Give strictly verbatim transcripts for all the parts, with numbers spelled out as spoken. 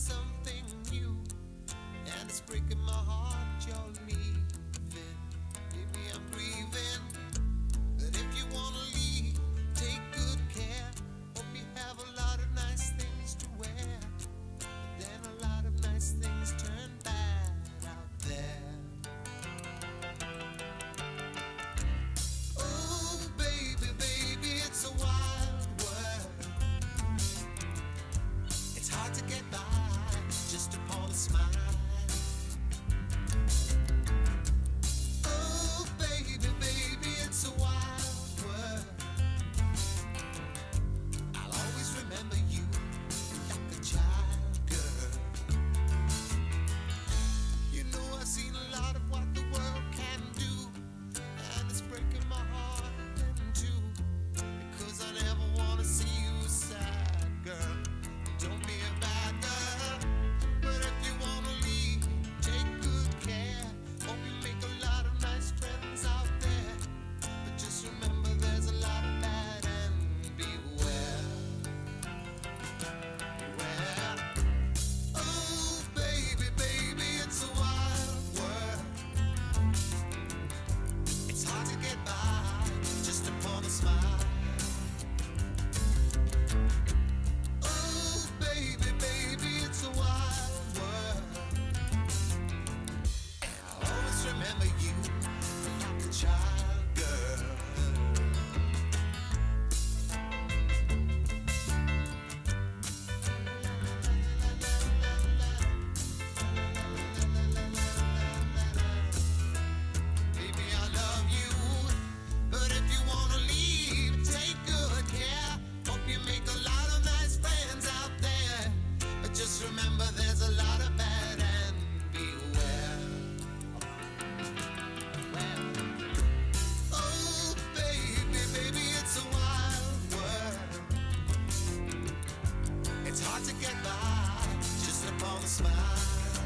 something new, and it's breaking my heart you're leaving. Baby, I'm grieving. But if you wanna leave, take good care. Hope you have a lot of nice things to wear. But then a lot of nice things turn bad out there. Oh, baby, baby, it's a wild world. It's hard to get by just upon a smile. Oh, baby, baby, it's a wild world. I'll always remember you like a child, girl. You know I've seen a lot of what the world can do, and it's breaking my heart in two, because I never wanna see you sad, girl. Don't be a bad girl. But if you wanna leave, take good care. Hope you make a lot of nice friends out there. But just remember there's a lot of bad, and beware. Beware. Oh, baby, baby, it's a wild world. It's hard to get by just upon a smile. Oh, baby, baby, it's a wild world. And I'll always remember you like a child, girl. Baby, I love you. But if you wanna leave, take good care. Hope you make a lot of nice friends out there. But just remember there's a lot of bad, and beware. Oh, baby, baby, it's a wild world. It's hard to get by just upon a smile.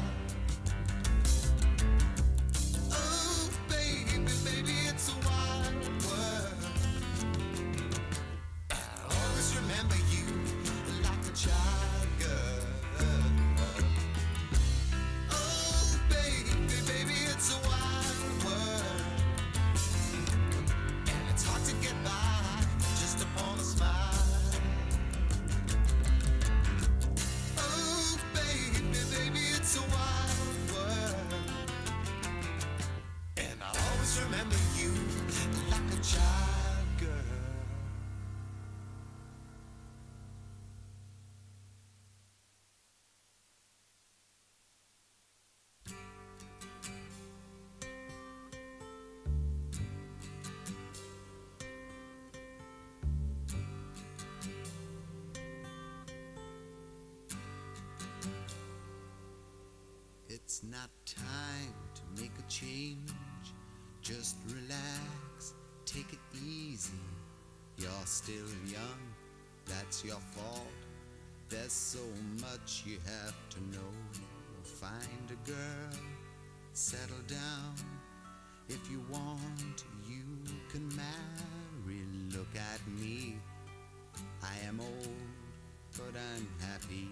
Oh, baby, baby, it's a wild world. I'll always remember you like a child, girl. Oh, baby, baby, it's a wild world. And it's hard to get by just upon a smile. Oh, baby, baby, it's a wild world. And I'll always remember you like a child, girl. It's not time to make a change. Just relax, take it easy. You're still young, that's your fault. There's so much you have to know. Find a girl, settle down. If you want, you can marry. Look at me, I am old, but I'm happy.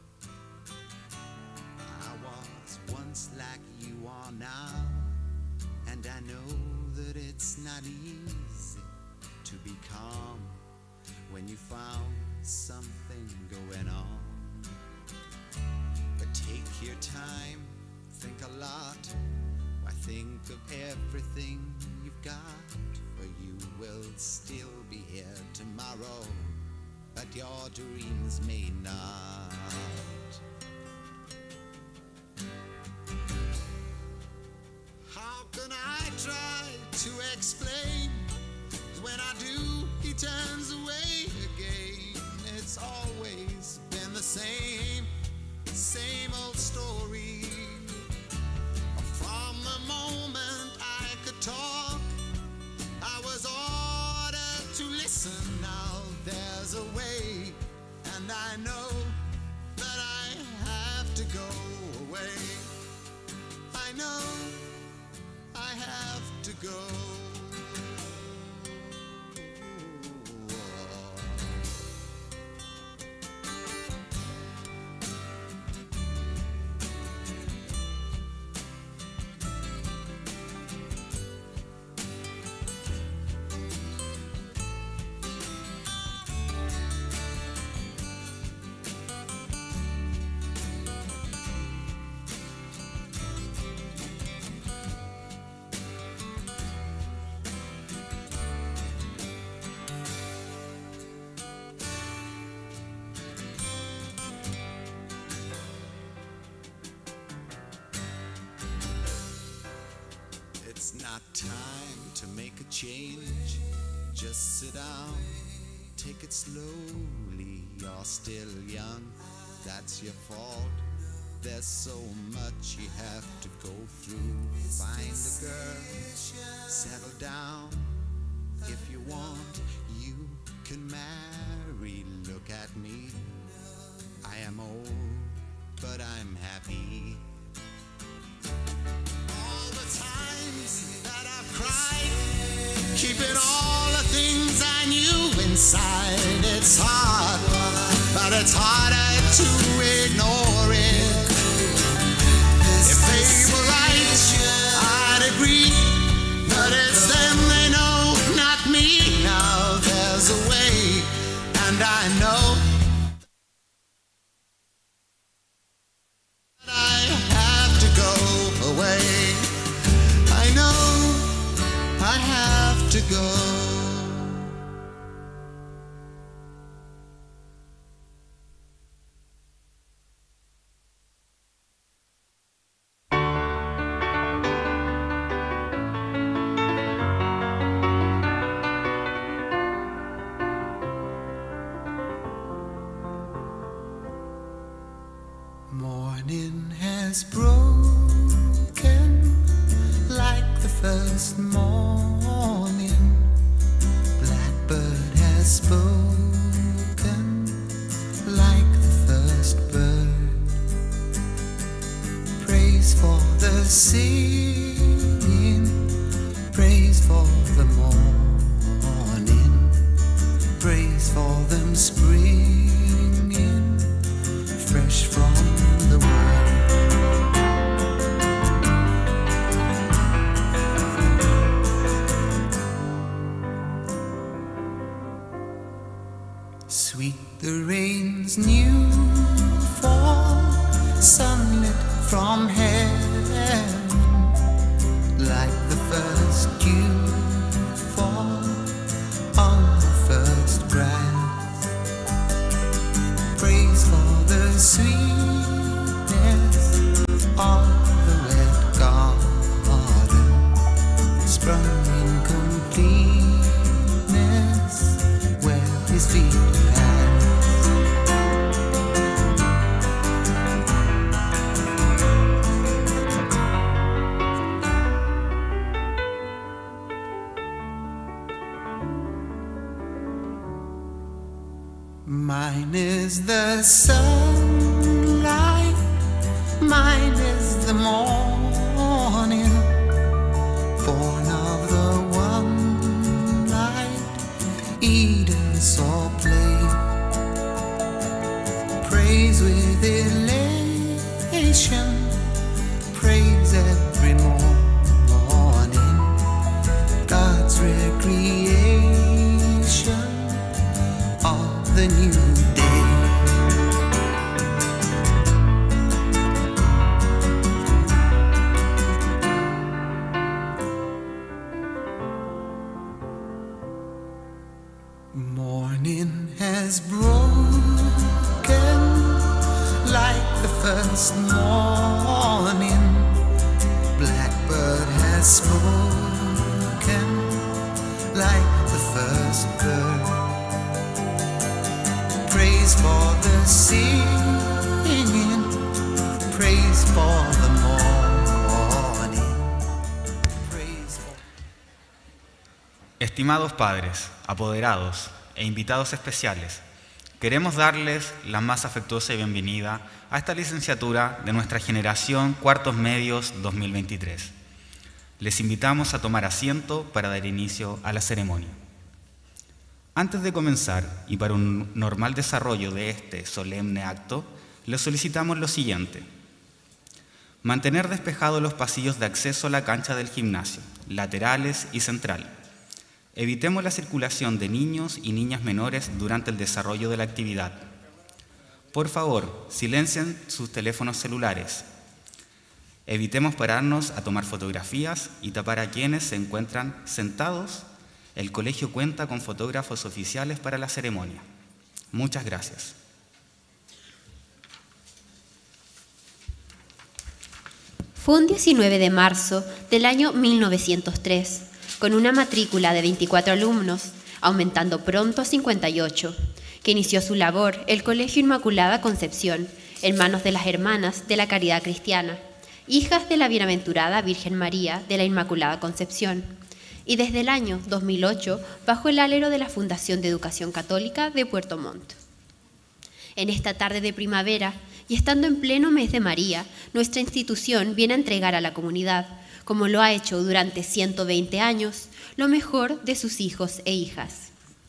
I was once like you are now, and I know that it's not easy to be calm when you found something going on. But take your time, think a lot. Why, think of everything you've got, for you will still be here tomorrow, but your dreams may not. How can I try to explain? 'Cause when I do, he turns away again. It's always been the same, same old story. From the moment I could talk, I was ordered to listen. Now there's a way, and I know that I have to go away. I know I have to go. It's not time to make a change. Just sit down, take it slowly. You're still young, that's your fault. There's so much you have to go through. Find a girl, settle down. If you want, you can marry. Look at me, I am old, but I'm happy. All the times that I've cried, keeping all the things I knew inside. It's hard, but it's harder to ignore it. If they were right, I'd agree, but it's them they know, not me. Now there's a way, and I know that I have to go away. I know I have to go. Morning has broken like the first morning. Blackbird has spoken like the first bird. Praise for the singing, praise for the morning, praise for them springing fresh from the world. Sweet the rain's new fall, sunlit from heaven, like the first dew fall on the first grass. Praise for the sweetness of the wet garden, sprung in completeness where his feet pass. Mine is the sunlight, mine is the morning, born of the one light Eden saw play. Praise with elation, praise every morning, God's recreation of the new day. Morning has broken like the first morning. Blackbird has spoken like the first bird. Praise for the singing, praise for the morning, praise for... Estimados padres, apoderados e invitados especiales, queremos darles la más afectuosa bienvenida a esta licenciatura de nuestra generación Cuartos Medios dos mil veintitrés. Les invitamos a tomar asiento para dar inicio a la ceremonia. Antes de comenzar, y para un normal desarrollo de este solemne acto, les solicitamos lo siguiente. Mantener despejados los pasillos de acceso a la cancha del gimnasio, laterales y central. Evitemos la circulación de niños y niñas menores durante el desarrollo de la actividad. Por favor, silencien sus teléfonos celulares. Evitemos pararnos a tomar fotografías y tapar a quienes se encuentran sentados. El colegio cuenta con fotógrafos oficiales para la ceremonia. Muchas gracias. Fue un diecinueve de marzo del año mil novecientos tres, con una matrícula de veinticuatro alumnos, aumentando pronto a cincuenta y ocho, que inició su labor el Colegio Inmaculada Concepción, en manos de las Hermanas de la Caridad Cristiana, hijas de la Bienaventurada Virgen María de la Inmaculada Concepción, y desde el año dos mil ocho bajo el alero de la Fundación de Educación Católica de Puerto Montt. En esta tarde de primavera, y estando en pleno mes de María, nuestra institución viene a entregar a la comunidad, como lo ha hecho durante ciento veinte años, lo mejor de sus hijos e hijas.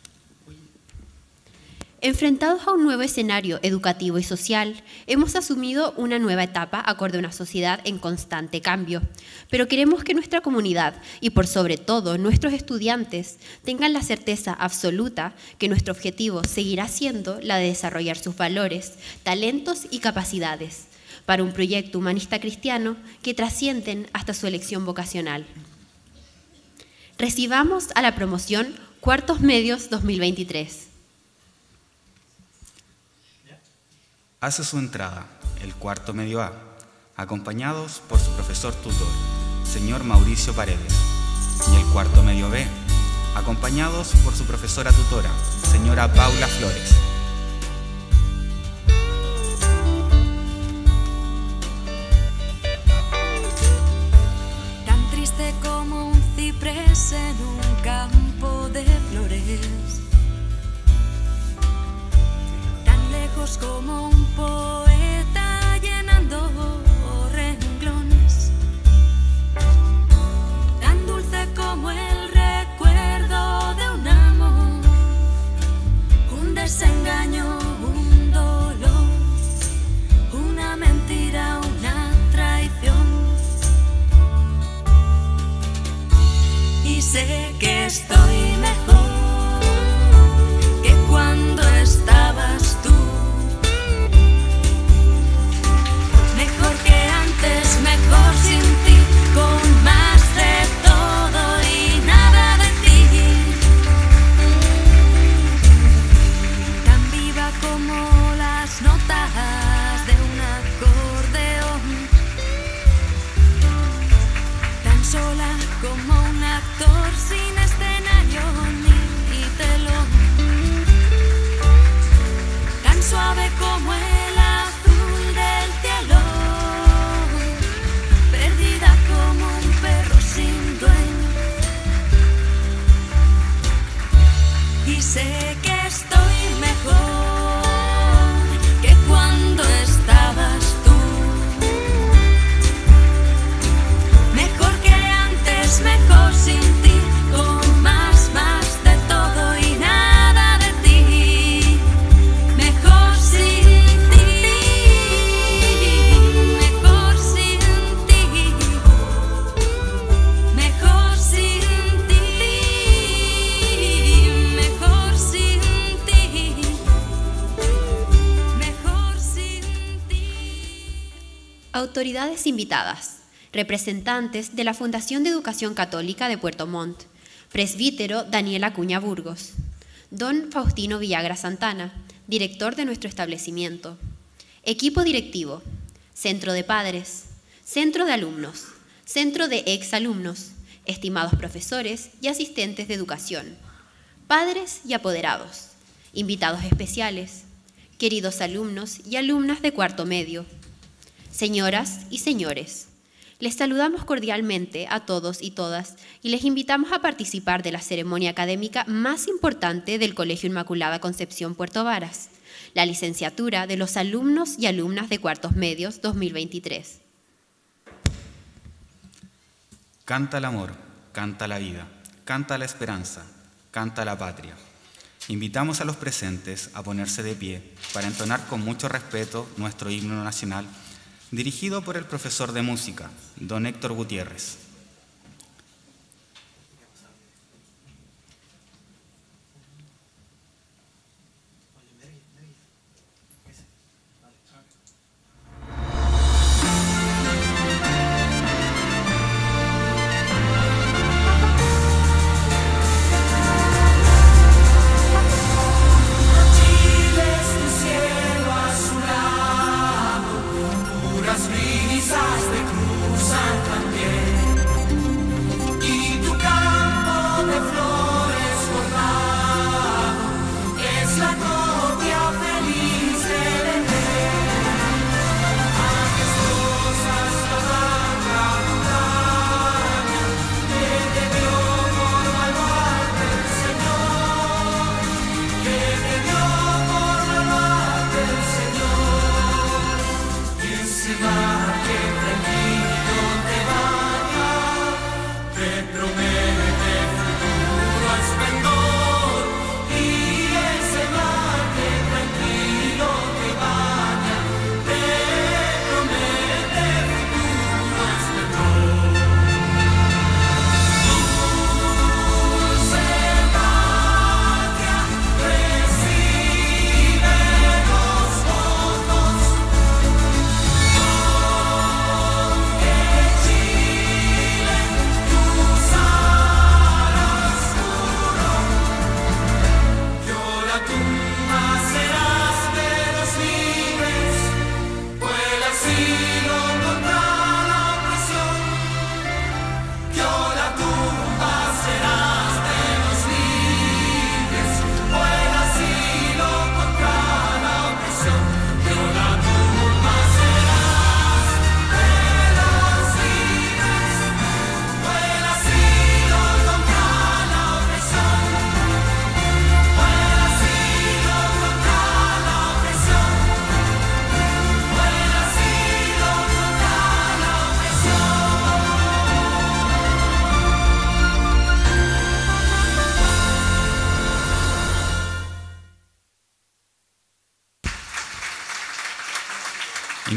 Enfrentados a un nuevo escenario educativo y social, hemos asumido una nueva etapa acorde a una sociedad en constante cambio, pero queremos que nuestra comunidad y por sobre todo nuestros estudiantes tengan la certeza absoluta que nuestro objetivo seguirá siendo la de desarrollar sus valores, talentos y capacidades para un proyecto humanista cristiano que trascienden hasta su elección vocacional. Recibamos a la promoción Cuartos Medios dos mil veintitrés. Hace su entrada el cuarto medio A, acompañados por su profesor tutor, señor Mauricio Paredes, y el cuarto medio B, acompañados por su profesora tutora, señora Paula Flores. Tan triste como un ciprés en un campo de flores, como un poeta llenando renglones, tan dulce como el recuerdo de un amor, un desengaño, un dolor, una mentira, una traición. Y sé que estoy mejor que cuando estabas tú. Mejor sin ti, con más de todo y nada de ti. Tan viva como las notas de un acordeón, tan sola como un actor sin escenario ni telón, tan suave como el azul del cielo, como un perro sin dueño. Y sé que estoy mejor que cuando estabas tú, mejor que antes, mejor sin ti, con más, más de todo y nada de ti, mejor sin ti, mejor sin ti. Mejor sin ti. Autoridades invitadas, representantes de la Fundación de Educación Católica de Puerto Montt, presbítero Daniel Acuña Burgos, don Faustino Villagra Santana, director de nuestro establecimiento, equipo directivo, centro de padres, centro de alumnos, centro de exalumnos, estimados profesores y asistentes de educación, padres y apoderados, invitados especiales, queridos alumnos y alumnas de cuarto medio, señoras y señores, les saludamos cordialmente a todos y todas y les invitamos a participar de la ceremonia académica más importante del Colegio Inmaculada Concepción Puerto Varas, la licenciatura de los alumnos y alumnas de cuartos medios dos mil veintitrés. Canta el amor, canta la vida, canta la esperanza, canta la patria. Invitamos a los presentes a ponerse de pie para entonar con mucho respeto nuestro himno nacional, dirigido por el profesor de música, don Héctor Gutiérrez. Divisas de cruz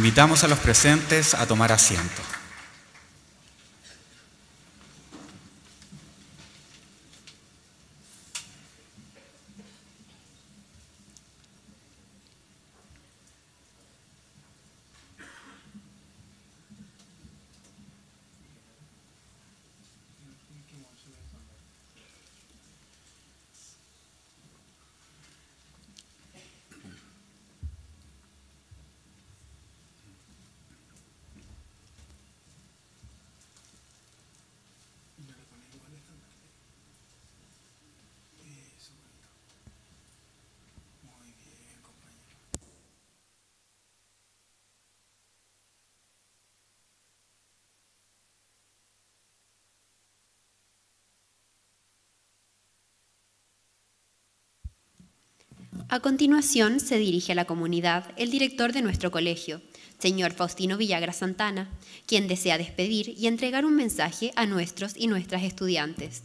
Invitamos a los presentes a tomar asiento. A continuación se dirige a la comunidad el director de nuestro colegio, señor Faustino Villagra Santana, quien desea despedir y entregar un mensaje a nuestros y nuestras estudiantes.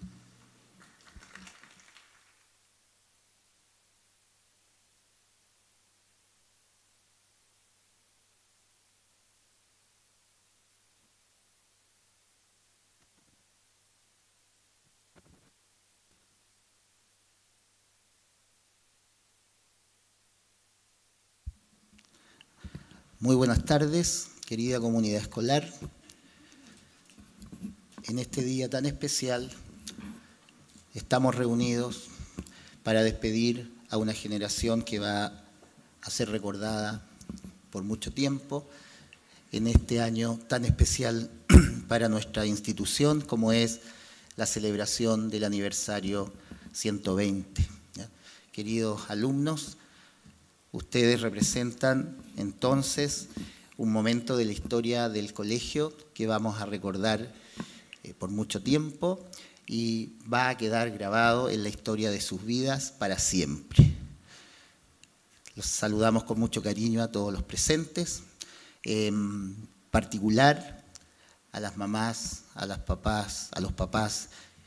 Muy buenas tardes, querida comunidad escolar. En este día tan especial estamos reunidos para despedir a una generación que va a ser recordada por mucho tiempo en este año tan especial para nuestra institución como es la celebración del aniversario ciento veinte. ¿Ya? Queridos alumnos, ustedes representan entonces un momento de la historia del colegio que vamos a recordar eh, por mucho tiempo y va a quedar grabado en la historia de sus vidas para siempre. Los saludamos con mucho cariño a todos los presentes, en particular a las mamás, a las papás, a los papás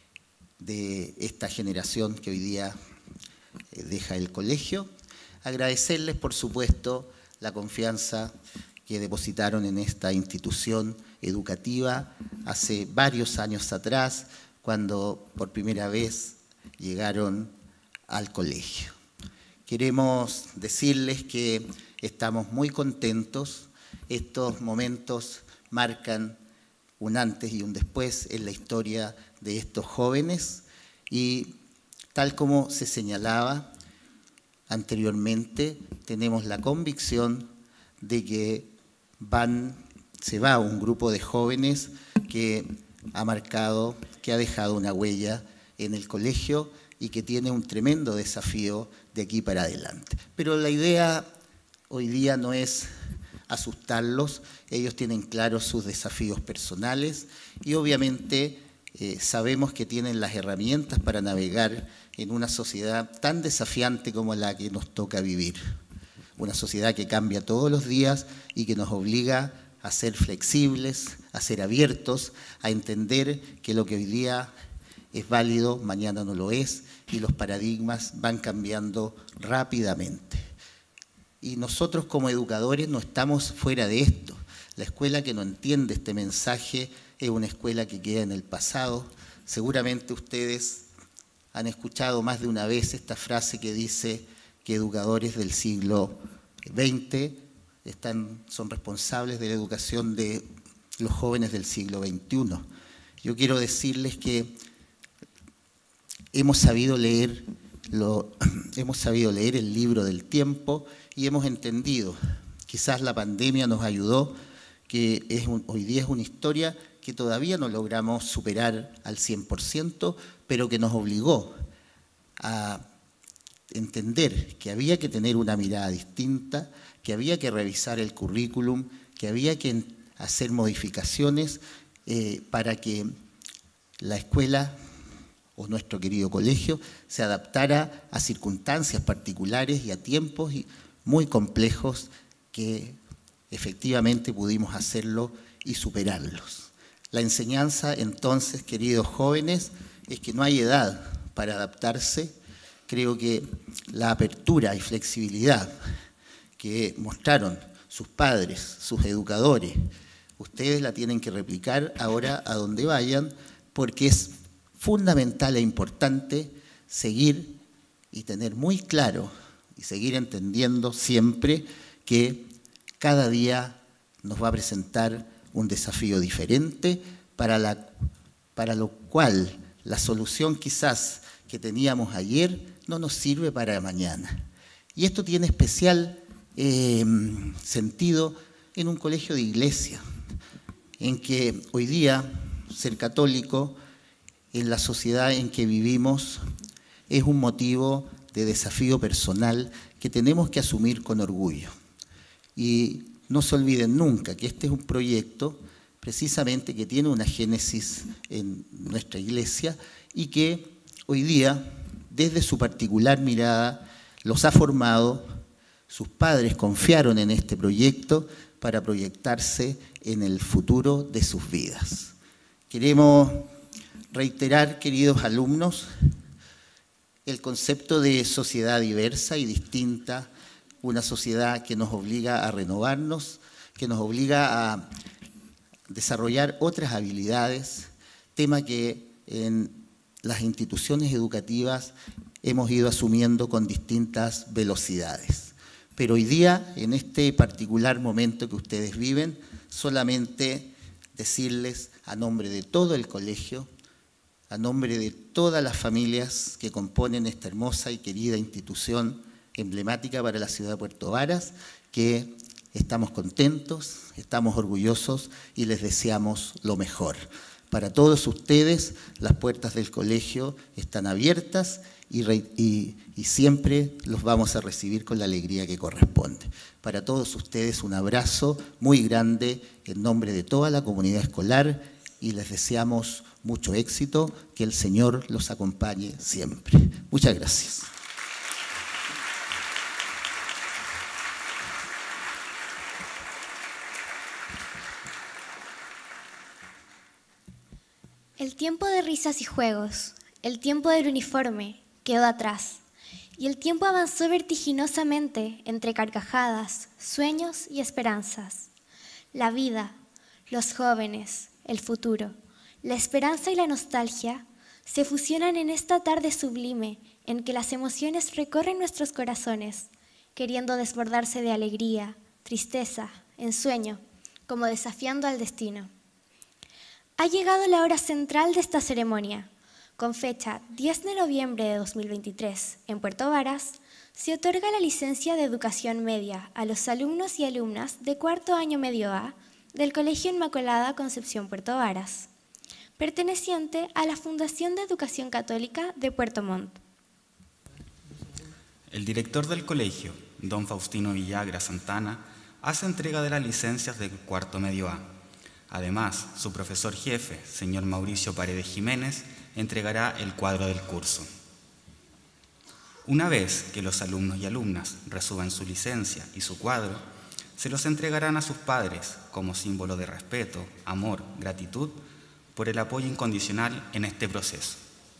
de esta generación que hoy día eh, deja el colegio. Agradecerles, por supuesto, la confianza que depositaron en esta institución educativa hace varios años atrás, cuando por primera vez llegaron al colegio. Queremos decirles que estamos muy contentos. Estos momentos marcan un antes y un después en la historia de estos jóvenes y, tal como se señalaba anteriormente, tenemos la convicción de que van, se va un grupo de jóvenes que ha marcado, que ha dejado una huella en el colegio y que tiene un tremendo desafío de aquí para adelante. Pero la idea hoy día no es asustarlos, ellos tienen claros sus desafíos personales y obviamente eh, sabemos que tienen las herramientas para navegar en una sociedad tan desafiante como la que nos toca vivir. Una sociedad que cambia todos los días y que nos obliga a ser flexibles, a ser abiertos, a entender que lo que hoy día es válido, mañana no lo es, y los paradigmas van cambiando rápidamente. Y nosotros como educadores no estamos fuera de esto. La escuela que no entiende este mensaje es una escuela que queda en el pasado. Seguramente ustedes han escuchado más de una vez esta frase que dice que educadores del siglo veinte están, son responsables de la educación de los jóvenes del siglo veintiuno. Yo quiero decirles que hemos sabido leer, lo, hemos sabido leer el libro del tiempo y hemos entendido, quizás la pandemia nos ayudó, que es un, hoy día es una historia que todavía no logramos superar al cien por ciento, pero que nos obligó a entender que había que tener una mirada distinta, que había que revisar el currículum, que había que hacer modificaciones eh, para que la escuela o nuestro querido colegio se adaptara a circunstancias particulares y a tiempos muy complejos que efectivamente pudimos hacerlo y superarlos. La enseñanza, entonces, queridos jóvenes, es que no hay edad para adaptarse. Creo que la apertura y flexibilidad que mostraron sus padres, sus educadores. Ustedes la tienen que replicar ahora a donde vayan, porque es fundamental e importante seguir y tener muy claro y seguir entendiendo siempre que cada día nos va a presentar un desafío diferente, para, la, para lo cual la solución quizás que teníamos ayer no nos sirve para mañana. Y esto tiene especial eh, sentido en un colegio de iglesia, en que hoy día ser católico en la sociedad en que vivimos es un motivo de desafío personal que tenemos que asumir con orgullo. Y no se olviden nunca que este es un proyecto precisamente que tiene una génesis en nuestra iglesia y que hoy día, desde su particular mirada, los ha formado. Sus padres confiaron en este proyecto para proyectarse en el futuro de sus vidas. Queremos reiterar, queridos alumnos, el concepto de sociedad diversa y distinta, una sociedad que nos obliga a renovarnos, que nos obliga a desarrollar otras habilidades, tema que en las instituciones educativas hemos ido asumiendo con distintas velocidades. Pero hoy día, en este particular momento que ustedes viven, solamente decirles a nombre de todo el colegio, a nombre de todas las familias que componen esta hermosa y querida institución emblemática para la ciudad de Puerto Varas, que estamos contentos, estamos orgullosos y les deseamos lo mejor. Para todos ustedes, las puertas del colegio están abiertas y, y, y siempre los vamos a recibir con la alegría que corresponde. Para todos ustedes, un abrazo muy grande en nombre de toda la comunidad escolar y les deseamos mucho éxito, que el Señor los acompañe siempre. Muchas gracias. El tiempo de risas y juegos, el tiempo del uniforme, quedó atrás, y el tiempo avanzó vertiginosamente entre carcajadas, sueños y esperanzas. La vida, los jóvenes, el futuro, la esperanza y la nostalgia se fusionan en esta tarde sublime en que las emociones recorren nuestros corazones, queriendo desbordarse de alegría, tristeza, ensueño, como desafiando al destino. Ha llegado la hora central de esta ceremonia. Con fecha diez de noviembre de dos mil veintitrés, en Puerto Varas, se otorga la licencia de Educación Media a los alumnos y alumnas de cuarto año medio A del Colegio Inmaculada Concepción Puerto Varas, perteneciente a la Fundación de Educación Católica de Puerto Montt. El director del colegio, don Faustino Villagra Santana, hace entrega de las licencias de cuarto medio A. Además, su profesor jefe, señor Mauricio Paredes Jiménez, entregará el cuadro del curso. Una vez que los alumnos y alumnas reciban su licencia y su cuadro, se los entregarán a sus padres como símbolo de respeto, amor, gratitud por el apoyo incondicional en este proceso.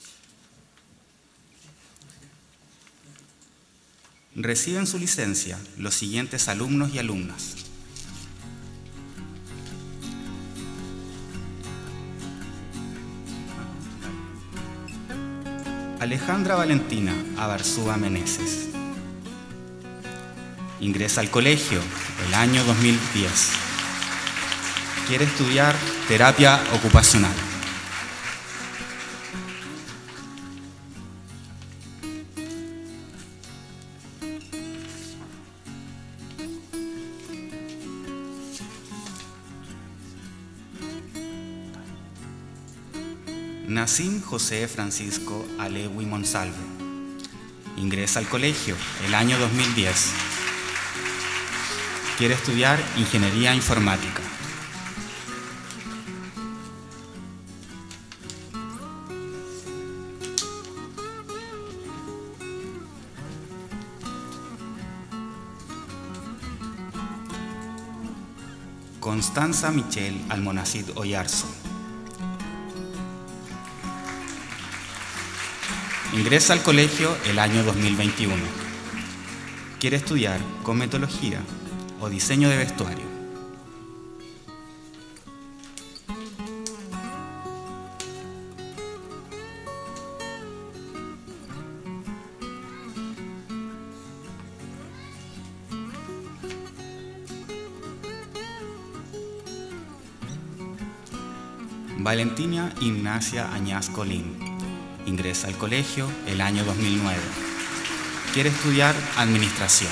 Reciben su licencia los siguientes alumnos y alumnas: Alejandra Valentina Abarzúa Meneses. Ingresa al colegio el año dos mil diez. Quiere estudiar terapia ocupacional. Nassim José Francisco Alewi Monsalve. Ingresa al colegio el año dos mil diez. Quiere estudiar ingeniería informática. Constanza Michelle Almonacid Oyarzo. Ingresa al colegio el año dos mil veintiuno. Quiere estudiar cosmetología, o diseño de vestuario. Valentina Ignacia Añaz Colín. Ingresa al colegio el año dos mil nueve. Quiere estudiar administración.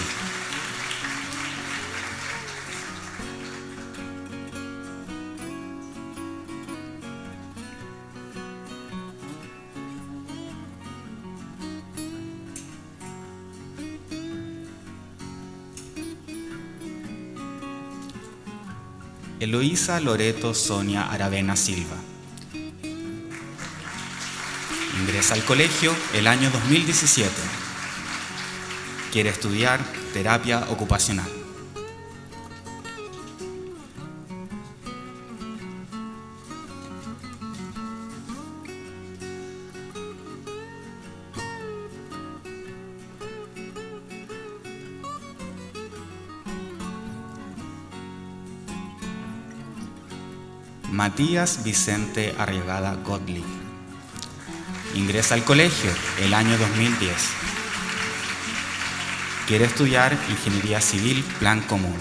Eloísa Loreto Sonia Aravena Silva. Ingresa al colegio el año dos mil diecisiete. Quiere estudiar terapia ocupacional. Matías Vicente Arriagada Gottlieb. Ingresa al colegio el año dos mil diez. Quiere estudiar Ingeniería Civil Plan Común.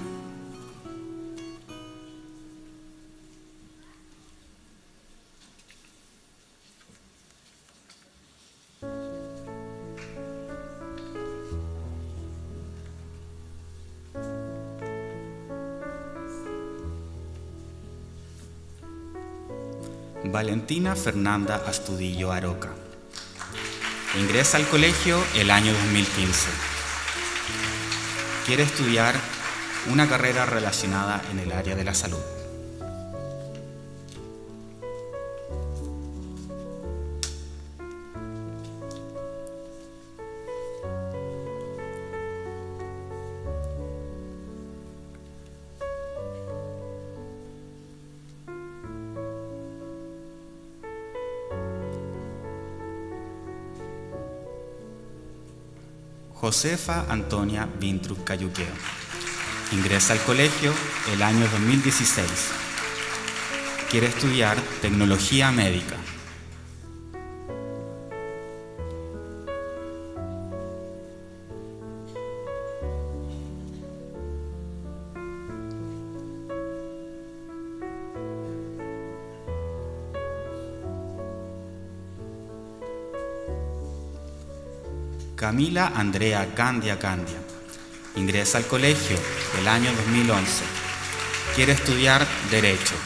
Valentina Fernanda Astudillo Aroca. Ingresa al colegio el año dos mil quince. Quiere estudiar una carrera relacionada en el área de la salud. Josefa Antonia Vintruc Cayuqueo. Ingresa al colegio el año dos mil dieciséis. Quiere estudiar tecnología médica. Camila Andrea Candia Candia. Ingresa al colegio el año dos mil once. Quiere estudiar Derecho.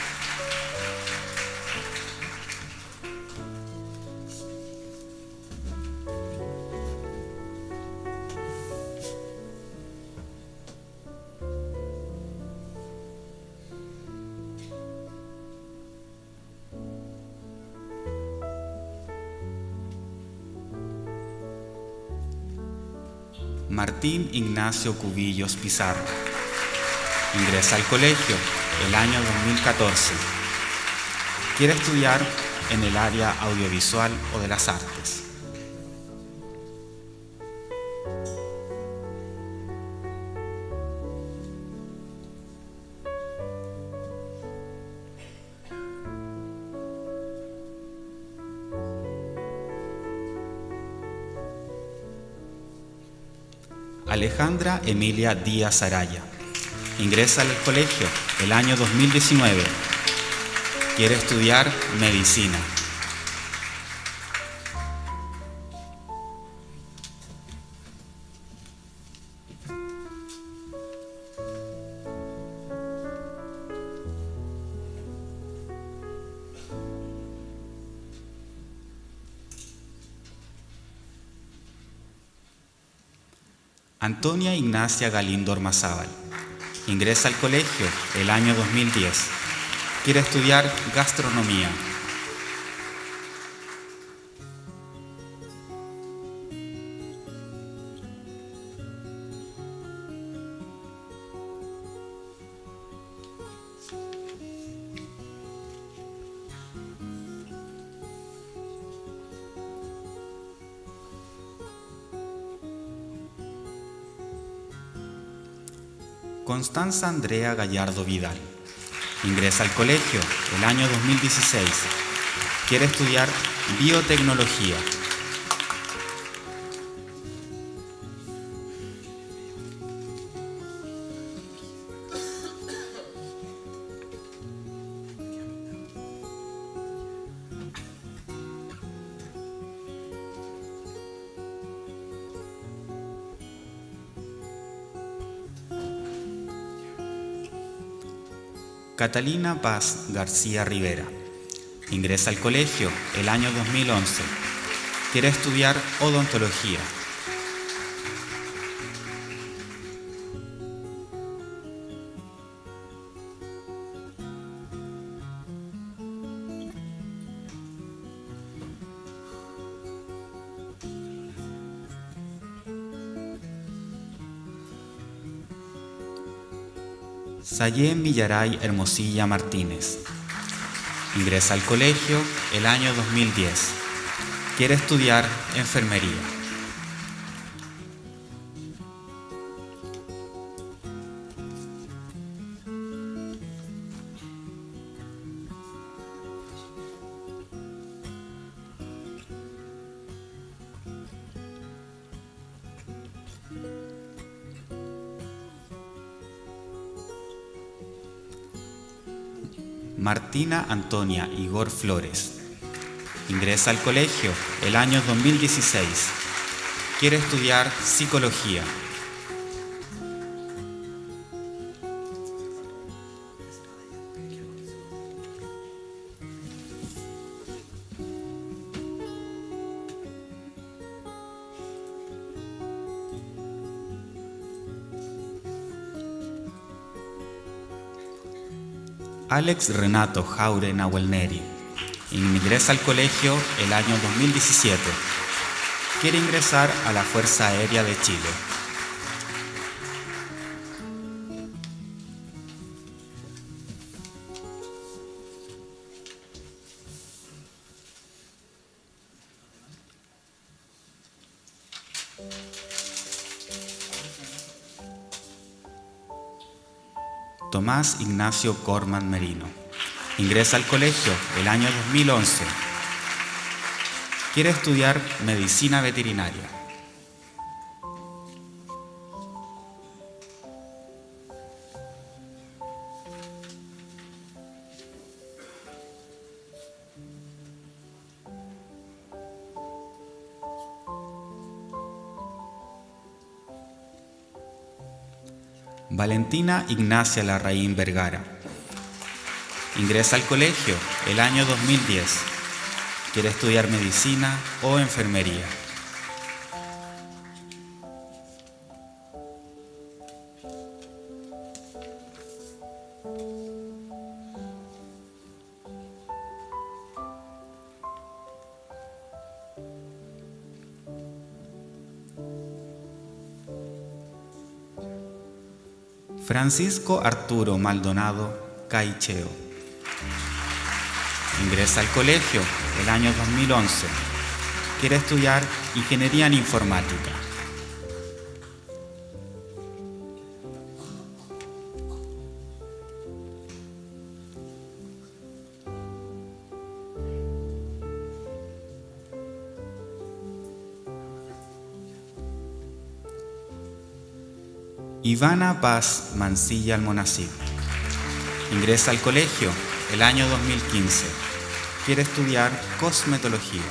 Martín Ignacio Cubillos Pizarro. Ingresa al colegio el año dos mil catorce. Quiere estudiar en el área audiovisual o de las artes. Alejandra Emilia Díaz Araya. Ingresa al colegio el año dos mil diecinueve. Quiere estudiar medicina. Antonia Ignacia Galindo Ormazábal. Ingresa al colegio el año dos mil diez. Quiere estudiar gastronomía. Constanza Andrea Gallardo Vidal. Ingresa al colegio el año dos mil dieciséis. Quiere estudiar biotecnología. Catalina Paz García Rivera. Ingresa al colegio el año dos mil once. Quiere estudiar odontología. Sayén Villaray Hermosilla Martínez. Ingresa al colegio el año dos mil diez. Quiere estudiar enfermería. Martina Antonia Igor Flores. Ingresa al colegio el año dos mil dieciséis. Quiere estudiar psicología. Alex Renato Jaure Nahuelneri. Ingresa al colegio el año dos mil diecisiete. Quiere ingresar a la Fuerza Aérea de Chile. Tomás Ignacio Corman Merino. Ingresa al colegio el año dos mil once. Quiere estudiar medicina veterinaria. Valentina Ignacia Larraín Vergara. Ingresa al colegio el año dos mil diez. Quiere estudiar medicina o enfermería. Francisco Arturo Maldonado Caicheo. Ingresa al colegio el año dos mil once. Quiere estudiar ingeniería en informática. Ivana Paz Mancilla Almonacid. Ingresa al colegio el año dos mil quince. Quiere estudiar cosmetología.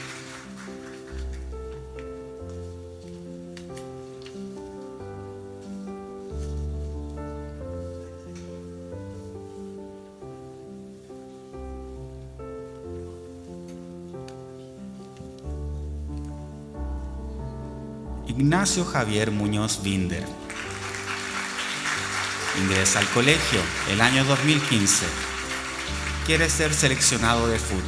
Ignacio Javier Muñoz Binder. Ingresa al colegio el año dos mil quince. Quiere ser seleccionado de fútbol.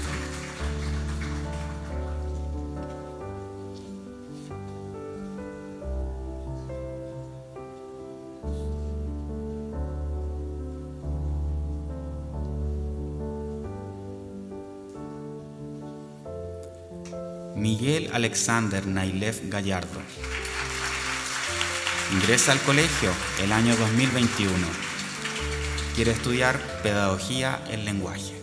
Miguel Alexander Nailef Gallardo. Ingresa al colegio el año dos mil veintiuno. Quiere estudiar Pedagogía en Lenguaje.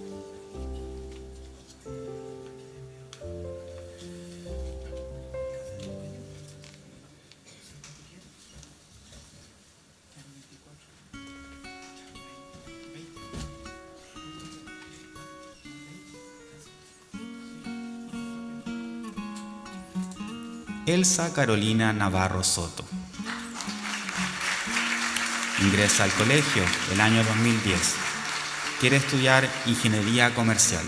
Elsa Carolina Navarro Soto. Ingresa al colegio el año dos mil diez. Quiere estudiar Ingeniería Comercial.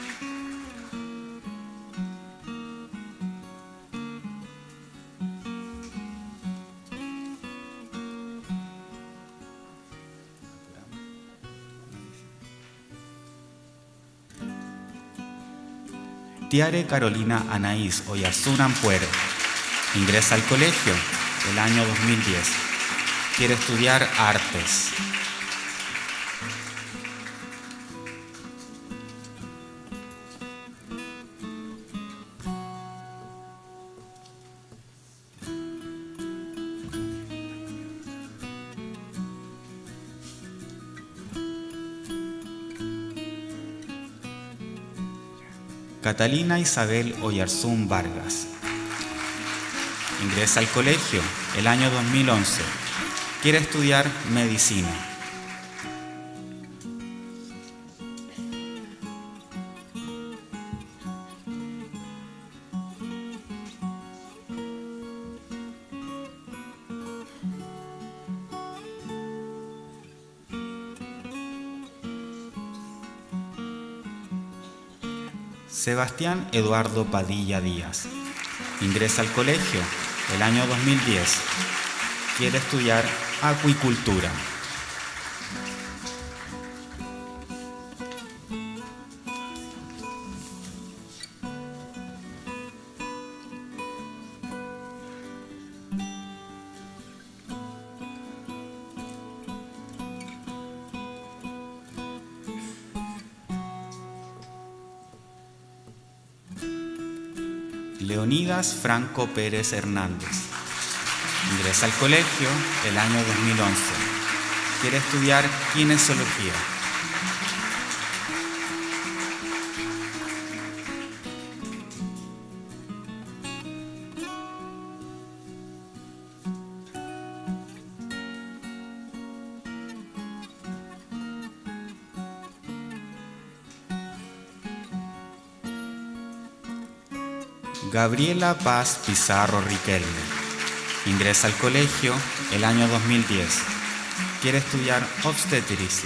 Tiare Carolina Anaís Oyarzún Ampuero. Ingresa al colegio el año dos mil diez. Quiere estudiar Artes. Catalina Isabel Oyarzún Vargas. Ingresa al colegio el año dos mil once. Quiere estudiar Medicina. Sebastián Eduardo Padilla Díaz. Ingresa al colegio el año dos mil diez. Quiere estudiar Acuicultura. Leonidas Franco Pérez Hernández. Ingresa al colegio el año dos mil once. Quiere estudiar Kinesiología. Gabriela Paz Pizarro Riquelme. Ingresa al colegio el año dos mil diez. Quiere estudiar obstetricia.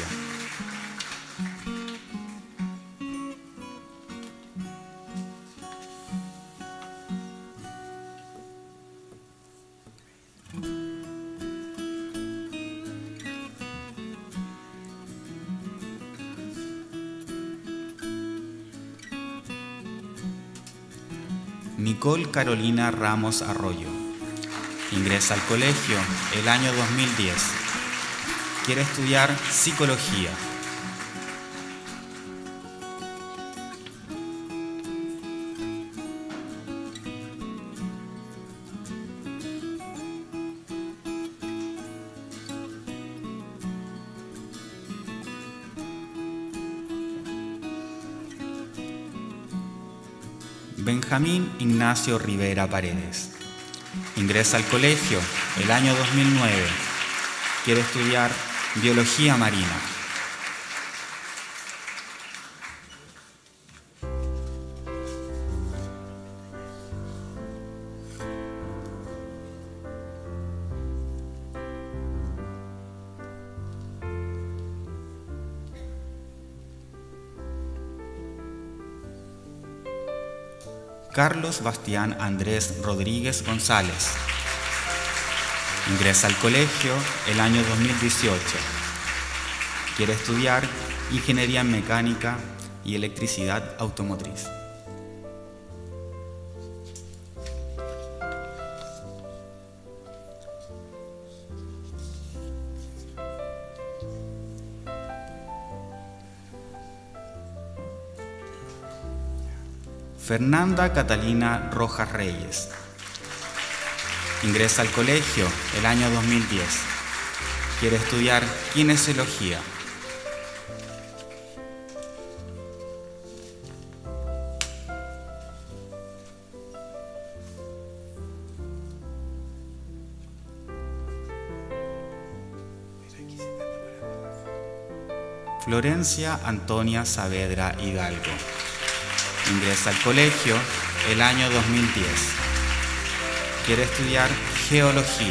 Nicole Carolina Ramos Arroyo. Ingresa al colegio el año dos mil diez. Quiere estudiar Psicología. Benjamín Ignacio Rivera Paredes. Ingresa al colegio el año dos mil nueve. Quiere estudiar Biología Marina. Carlos Bastián Andrés Rodríguez González. Ingresa al colegio el año dos mil dieciocho. Quiere estudiar Ingeniería en Mecánica y Electricidad Automotriz. Fernanda Catalina Rojas Reyes. Ingresa al colegio el año dos mil diez. Quiere estudiar kinesiología. Florencia Antonia Saavedra Hidalgo. Ingresa al colegio el año dos mil diez. Quiere estudiar geología.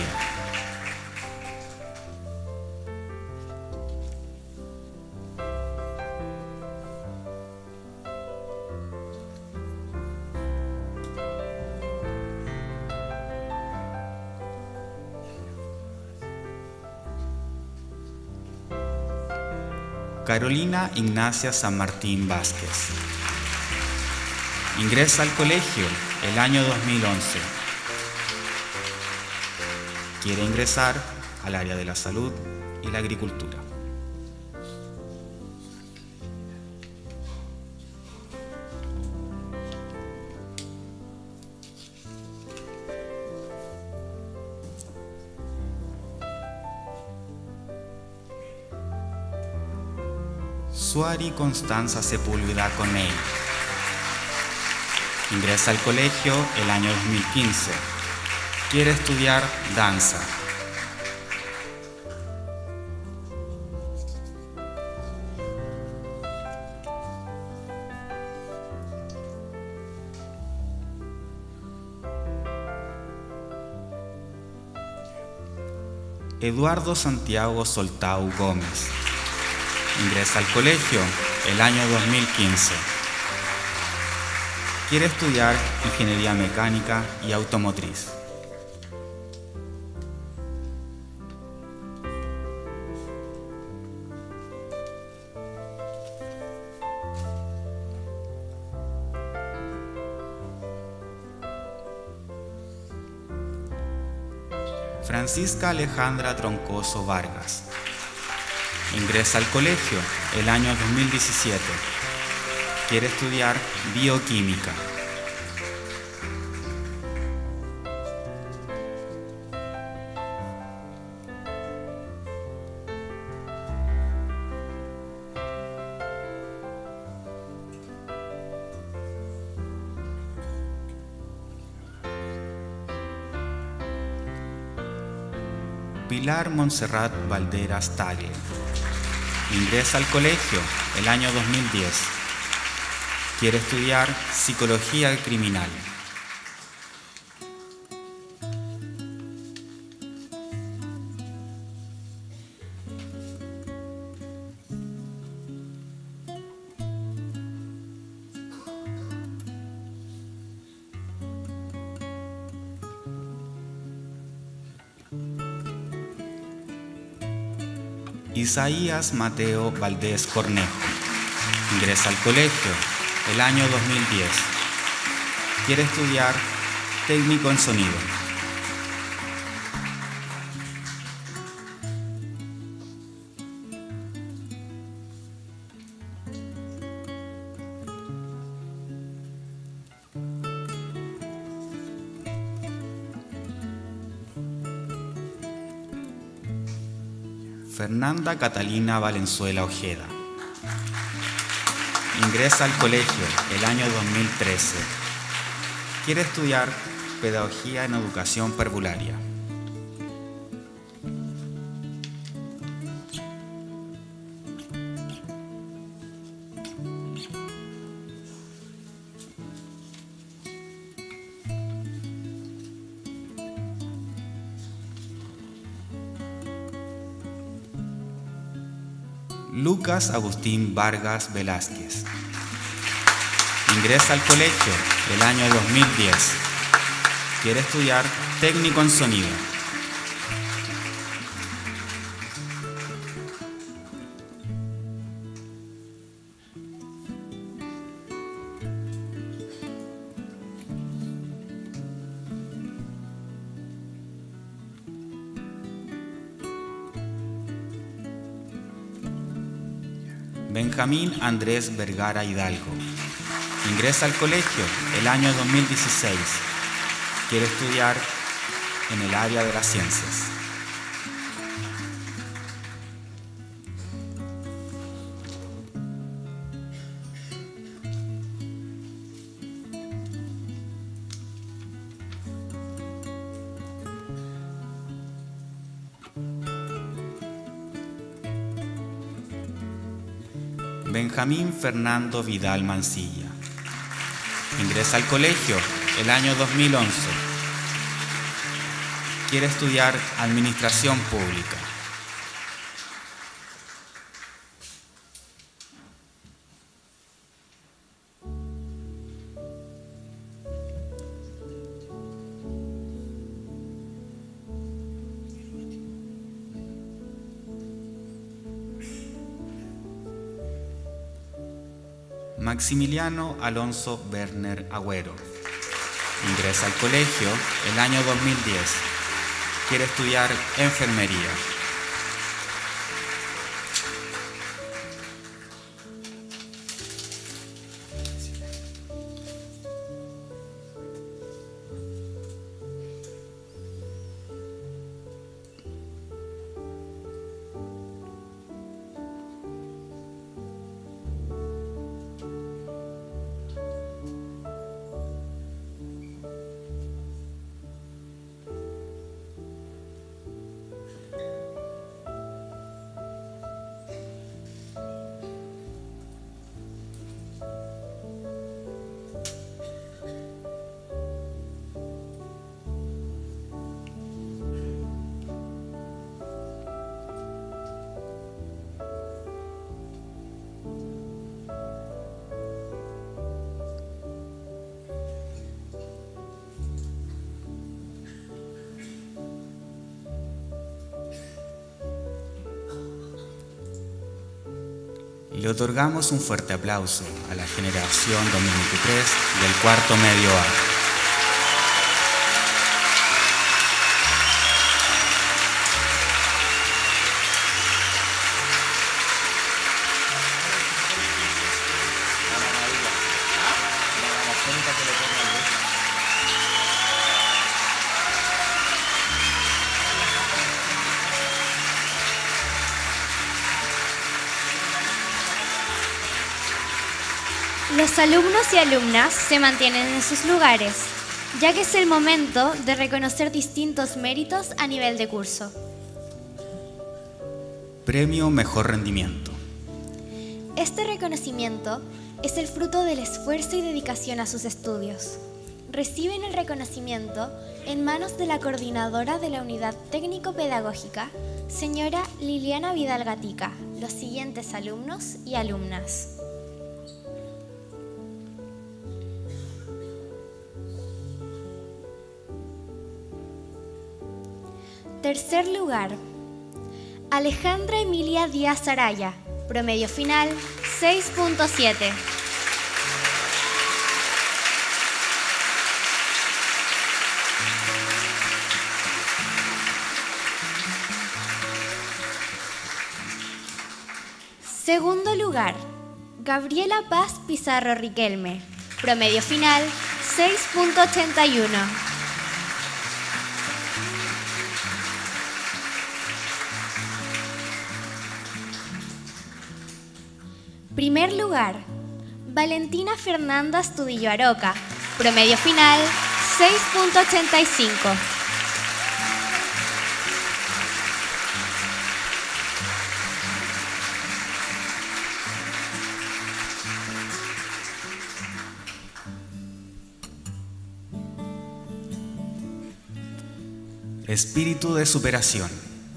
Carolina Ignacia San Martín Vázquez. Ingresa al colegio el año dos mil once. Quiere ingresar al área de la salud y la agricultura. Suari Constanza Sepúlveda Coney. Ingresa al colegio el año dos mil quince. Quiere estudiar danza. Eduardo Santiago Soltau Gómez. Ingresa al colegio el año dos mil quince. Quiere estudiar ingeniería mecánica y automotriz. Francisca Alejandra Troncoso Vargas. Ingresa al colegio el año dos mil diecisiete. Quiere estudiar bioquímica. Pilar Montserrat Valderas Tagle. Ingresa al colegio el año dos mil diez. Quiere estudiar psicología criminal. Isaías Mateo Valdés Cornejo. Ingresa al colegio el año dos mil diez. Quiere estudiar técnico en sonido. Fernanda Catalina Valenzuela Ojeda. Ingresa al colegio el año dos mil trece. Quiere estudiar pedagogía en educación parvularia. Lucas Agustín Vargas Velázquez. Ingresa al colegio el año dos mil diez. Quiere estudiar técnico en sonido. Benjamín Andrés Vergara Hidalgo. Ingresa al colegio el año dos mil dieciséis. Quiere estudiar en el área de las ciencias. Benjamín Fernando Vidal Mancilla. Ingresa al colegio el año dos mil once. Quiere estudiar Administración Pública. Maximiliano Alonso Werner Agüero. Ingresa al colegio el año dos mil diez. Quiere estudiar enfermería. Le otorgamos un fuerte aplauso a la generación dos mil veintitrés del cuarto medio A. Los alumnos y alumnas se mantienen en sus lugares, ya que es el momento de reconocer distintos méritos a nivel de curso. Premio Mejor Rendimiento. Este reconocimiento es el fruto del esfuerzo y dedicación a sus estudios. Reciben el reconocimiento en manos de la coordinadora de la Unidad Técnico-Pedagógica, señora Liliana Vidal Gatica, los siguientes alumnos y alumnas. Tercer lugar, Alejandra Emilia Díaz Araya, promedio final seis punto siete. Segundo lugar, Gabriela Paz Pizarro Riquelme, promedio final seis punto ochenta y uno. Primer lugar, Valentina Fernanda Astudillo Aroca, promedio final seis punto ochenta y cinco. Espíritu de superación.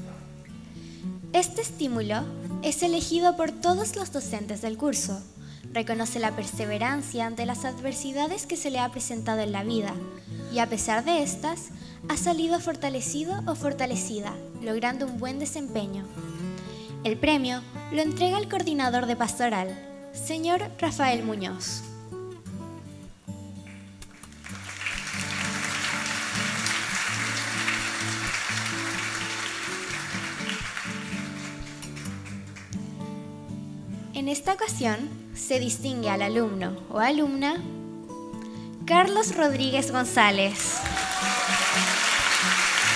Este estímulo es elegido por todos los docentes del curso. Reconoce la perseverancia ante las adversidades que se le ha presentado en la vida y a pesar de estas, ha salido fortalecido o fortalecida, logrando un buen desempeño. El premio lo entrega el coordinador de pastoral, señor Rafael Muñoz. En esta ocasión, se distingue al alumno o alumna Carlos Rodríguez González.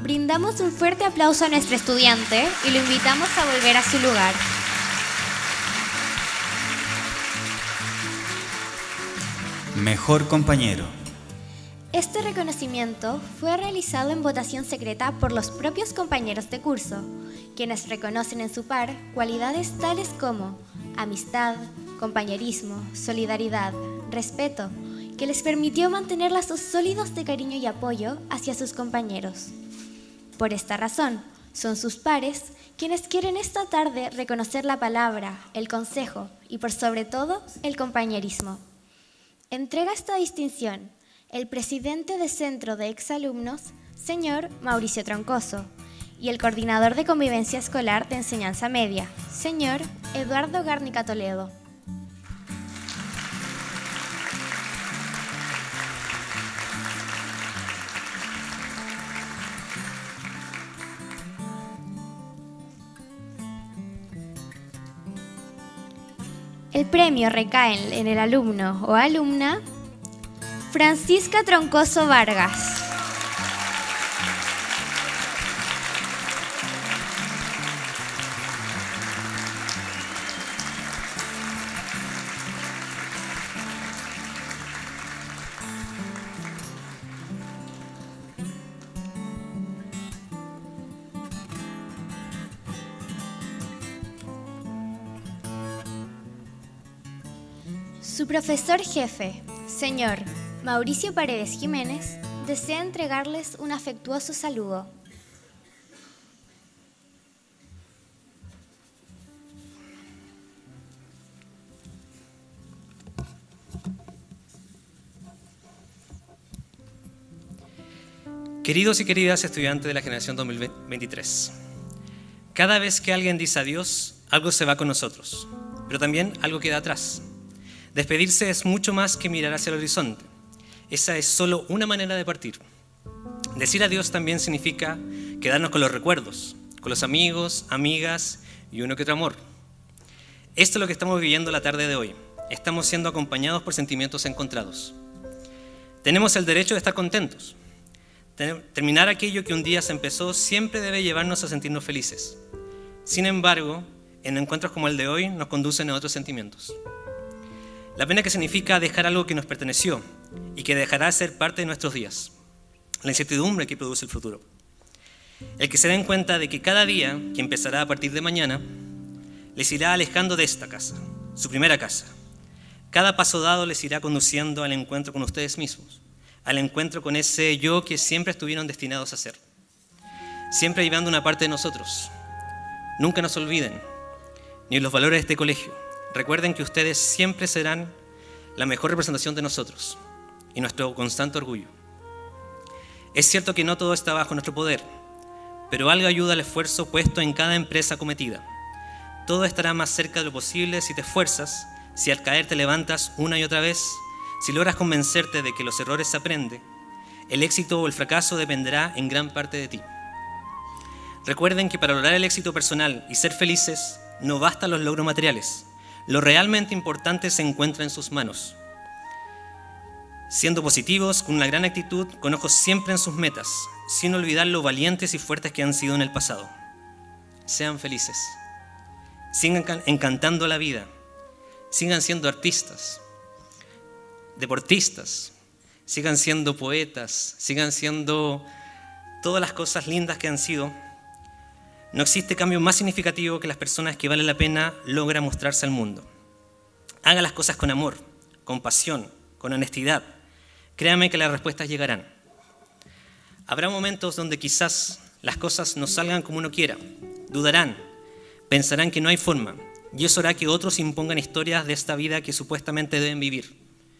Brindamos un fuerte aplauso a nuestro estudiante y lo invitamos a volver a su lugar. Mejor compañero. Este reconocimiento fue realizado en votación secreta por los propios compañeros de curso, quienes reconocen en su par cualidades tales como amistad, compañerismo, solidaridad, respeto, que les permitió mantener lazos sólidos de cariño y apoyo hacia sus compañeros. Por esta razón, son sus pares quienes quieren esta tarde reconocer la palabra, el consejo y por sobre todo el compañerismo. Entrega esta distinción el presidente de Centro de Exalumnos, señor Mauricio Troncoso, y el coordinador de Convivencia Escolar de Enseñanza Media, señor Eduardo Gárnica Toledo. El premio recae en el alumno o alumna Francisca Troncoso Vargas. Su profesor jefe, señor Mauricio Paredes Jiménez, desea entregarles un afectuoso saludo. Queridos y queridas estudiantes de la generación dos mil veintitrés, cada vez que alguien dice adiós, algo se va con nosotros, pero también algo queda atrás. Despedirse es mucho más que mirar hacia el horizonte. Esa es solo una manera de partir. Decir adiós también significa quedarnos con los recuerdos, con los amigos, amigas y uno que otro amor. Esto es lo que estamos viviendo la tarde de hoy. Estamos siendo acompañados por sentimientos encontrados. Tenemos el derecho de estar contentos. Terminar aquello que un día se empezó siempre debe llevarnos a sentirnos felices. Sin embargo, en encuentros como el de hoy nos conducen a otros sentimientos. La pena que significa dejar algo que nos perteneció y que dejará de ser parte de nuestros días. La incertidumbre que produce el futuro. El que se den cuenta de que cada día que empezará a partir de mañana les irá alejando de esta casa, su primera casa. Cada paso dado les irá conduciendo al encuentro con ustedes mismos, al encuentro con ese yo que siempre estuvieron destinados a ser. Siempre llevando una parte de nosotros. Nunca nos olviden, ni los valores de este colegio. Recuerden que ustedes siempre serán la mejor representación de nosotros y nuestro constante orgullo. Es cierto que no todo está bajo nuestro poder, pero algo ayuda al esfuerzo puesto en cada empresa cometida. Todo estará más cerca de lo posible si te esfuerzas, si al caer te levantas una y otra vez, si logras convencerte de que los errores se aprenden. El éxito o el fracaso dependerá en gran parte de ti. Recuerden que para lograr el éxito personal y ser felices, no bastan los logros materiales. Lo realmente importante se encuentra en sus manos. Siendo positivos, con una gran actitud, con ojos siempre en sus metas, sin olvidar lo valientes y fuertes que han sido en el pasado. Sean felices. Sigan encantando la vida. Sigan siendo artistas, deportistas. Sigan siendo poetas. Sigan siendo todas las cosas lindas que han sido. No existe cambio más significativo que las personas que vale la pena logran mostrarse al mundo. Haga las cosas con amor, con pasión, con honestidad. Créame que las respuestas llegarán. Habrá momentos donde quizás las cosas no salgan como uno quiera. Dudarán, pensarán que no hay forma, y eso hará que otros impongan historias de esta vida que supuestamente deben vivir.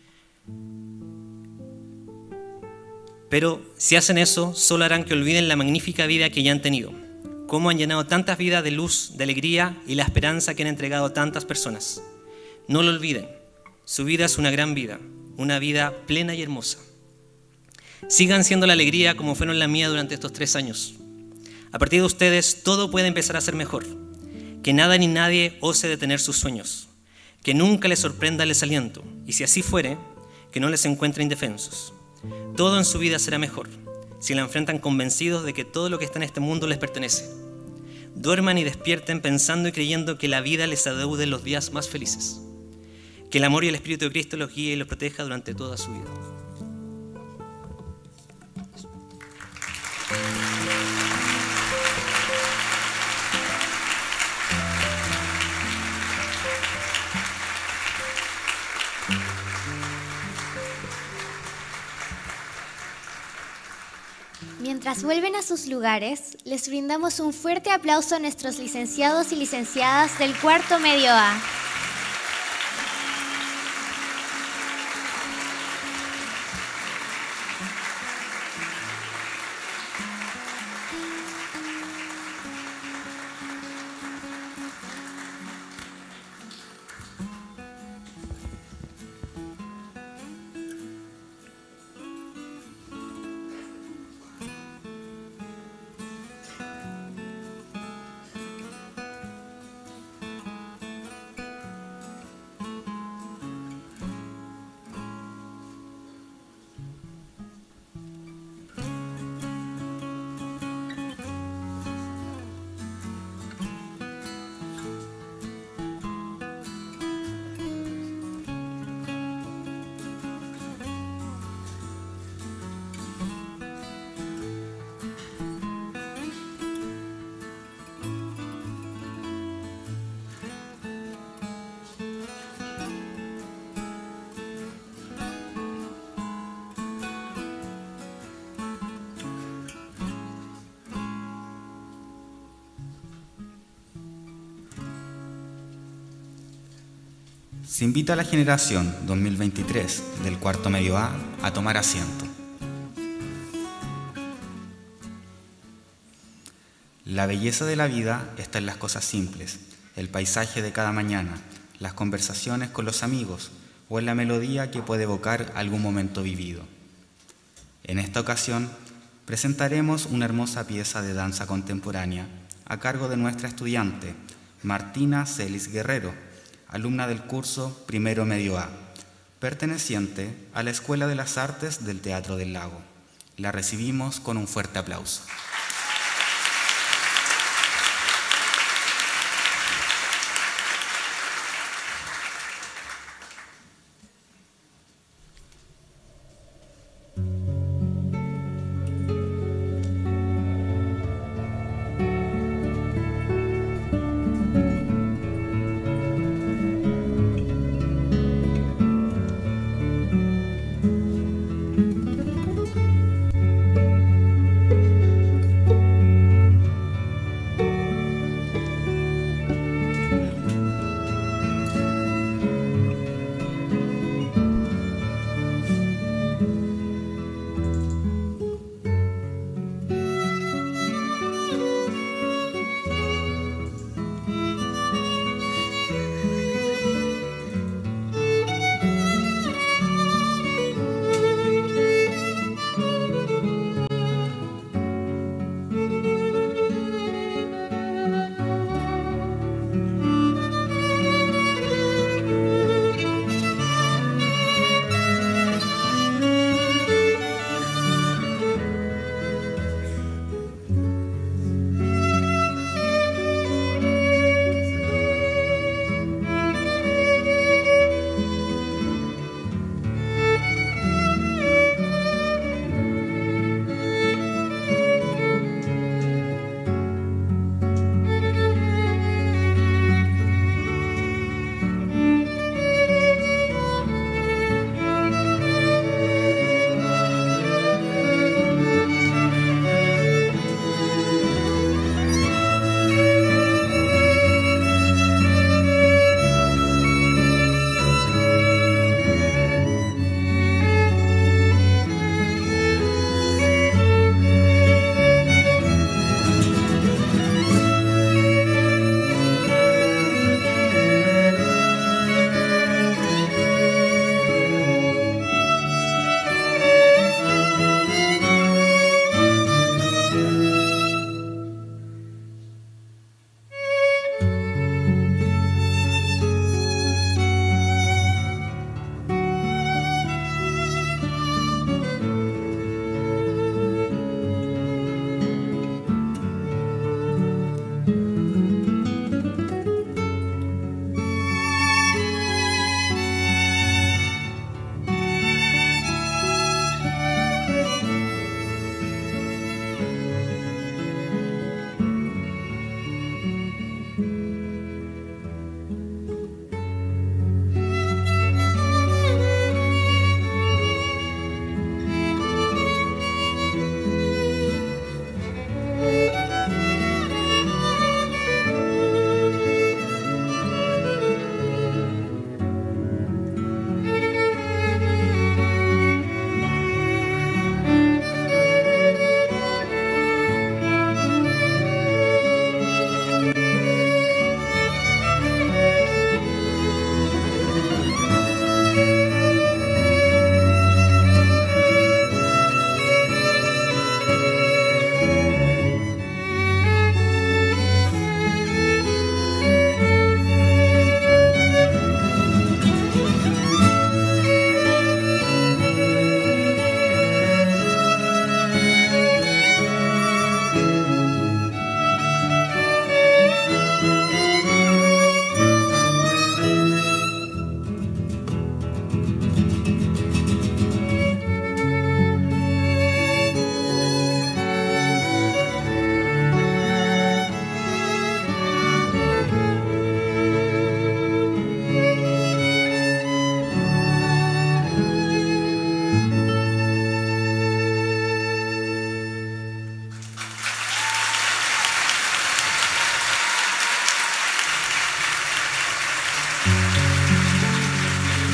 Pero si hacen eso, solo harán que olviden la magnífica vida que ya han tenido. Cómo han llenado tantas vidas de luz, de alegría y la esperanza que han entregado a tantas personas. No lo olviden, su vida es una gran vida, una vida plena y hermosa. Sigan siendo la alegría como fueron la mía durante estos tres años. A partir de ustedes, todo puede empezar a ser mejor. Que nada ni nadie ose detener sus sueños. Que nunca les sorprenda el desaliento. Y si así fuere, que no les encuentre indefensos. Todo en su vida será mejor. si la enfrentan convencidos de que todo lo que está en este mundo les pertenece. Duerman y despierten pensando y creyendo que la vida les adeude los días más felices. Que el amor y el Espíritu de Cristo los guíe y los proteja durante toda su vida. Mientras vuelven a sus lugares, les brindamos un fuerte aplauso a nuestros licenciados y licenciadas del cuarto medio A. Se invita a la generación dos mil veintitrés del cuarto medio A a tomar asiento. La belleza de la vida está en las cosas simples, el paisaje de cada mañana, las conversaciones con los amigos o en la melodía que puede evocar algún momento vivido. En esta ocasión presentaremos una hermosa pieza de danza contemporánea a cargo de nuestra estudiante Martina Celis Guerrero, alumna del curso Primero Medio A, perteneciente a la Escuela de las Artes del Teatro del Lago. La recibimos con un fuerte aplauso.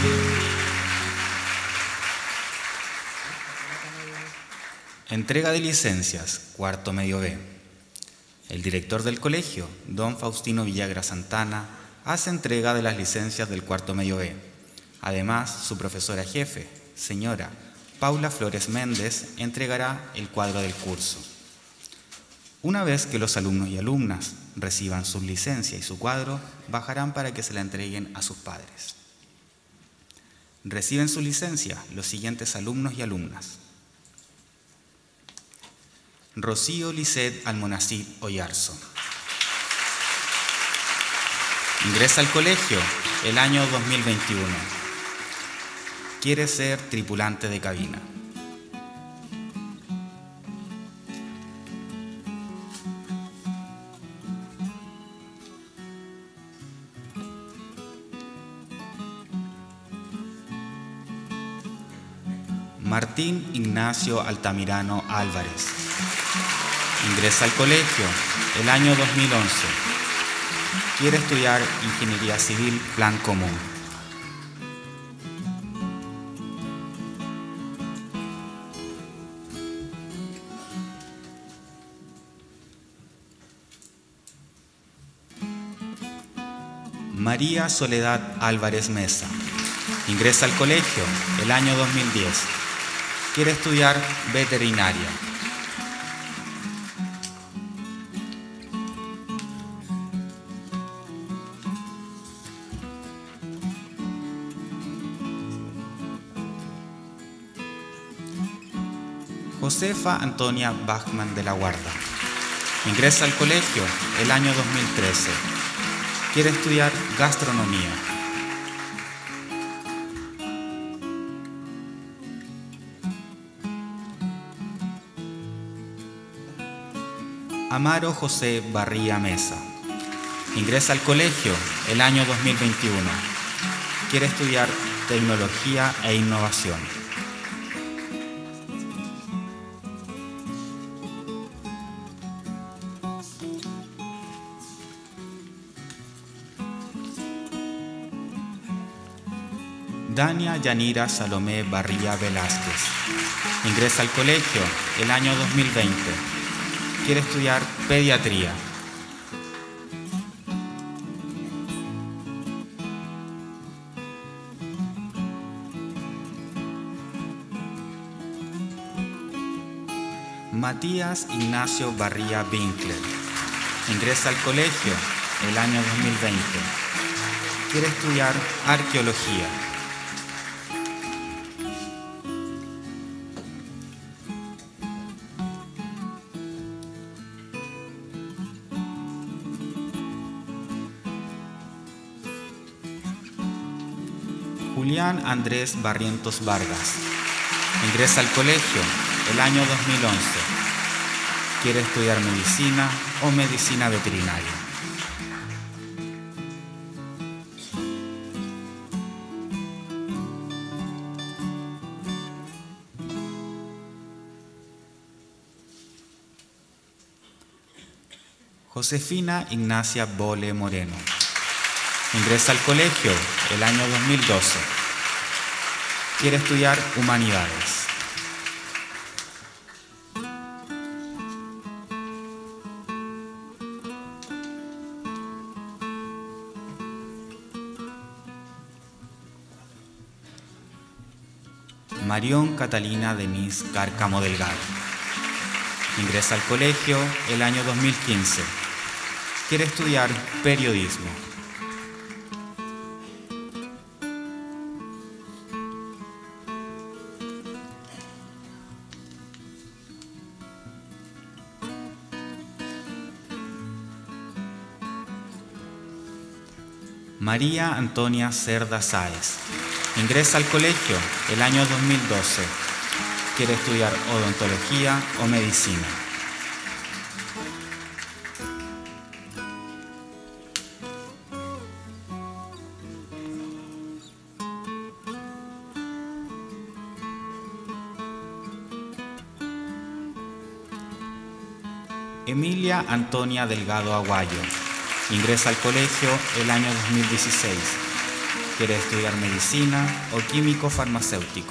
Entrega de licencias, cuarto medio B. El director del colegio, don Faustino Villagra Santana, hace entrega de las licencias del cuarto medio B. Además, su profesora jefe, señora Paula Flores Méndez, entregará el cuadro del curso. Una vez que los alumnos y alumnas reciban su licencia y su cuadro, bajarán para que se la entreguen a sus padres. Reciben su licencia los siguientes alumnos y alumnas: Rocío Lisset Almonacid Oyarzo. Ingresa al colegio el año dos mil veintiuno. Quiere ser tripulante de cabina. Martín Ignacio Altamirano Álvarez. Ingresa al colegio el año dos mil once. Quiere estudiar Ingeniería Civil Plan Común. María Soledad Álvarez Mesa. Ingresa al colegio el año dos mil diez. Quiere estudiar veterinaria. Josefa Antonia Bachman de la Guarda. Ingresa al colegio el año dos mil trece. Quiere estudiar gastronomía. Amaro José Barría Mesa. Ingresa al colegio el año dos mil veintiuno. Quiere estudiar tecnología e innovación. Dania Yanira Salomé Barría Velázquez. Ingresa al colegio el año dos mil veinte. Quiere estudiar pediatría. Matías Ignacio Barría Winkler. Ingresa al colegio el año dos mil veinte. Quiere estudiar arqueología. Julián Andrés Barrientos Vargas. Ingresa al colegio el año dos mil once. Quiere estudiar medicina o medicina veterinaria. Josefina Ignacia Bole Moreno. Ingresa al colegio el año dos mil doce. Quiere estudiar humanidades. Marión Catalina Denise Cárcamo Delgado. Ingresa al colegio el año dos mil quince. Quiere estudiar periodismo. María Antonia Cerda Sáez. Ingresa al colegio el año dos mil doce. Quiere estudiar odontología o medicina. Emilia Antonia Delgado Aguayo. Ingresa al colegio el año dos mil dieciséis. quiere estudiar medicina o químico farmacéutico.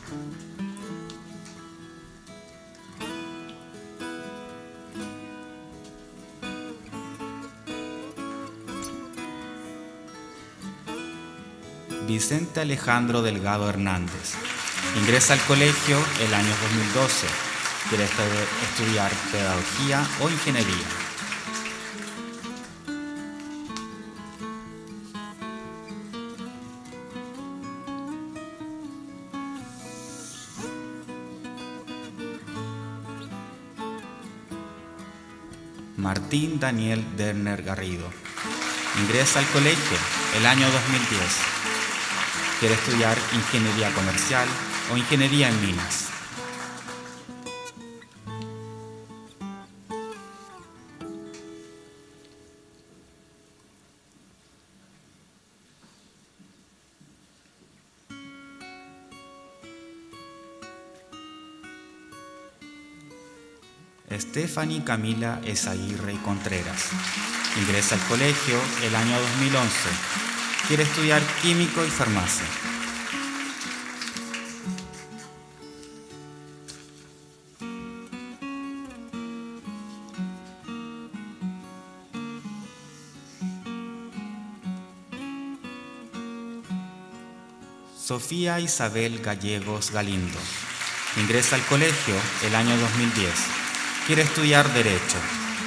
Vicente Alejandro Delgado Hernández. Ingresa al colegio el año dos mil doce. Quiere estudiar pedagogía o ingeniería. Martín Daniel Derner Garrido. Ingresa al colegio el año dos mil diez. Quiere estudiar ingeniería comercial o ingeniería en minas. Stephanie Camila Esaguirre Contreras. Ingresa al colegio el año dos mil once. Quiere estudiar químico y farmacia. Sofía Isabel Gallegos Galindo. Ingresa al colegio el año dos mil diez. Quiere estudiar Derecho.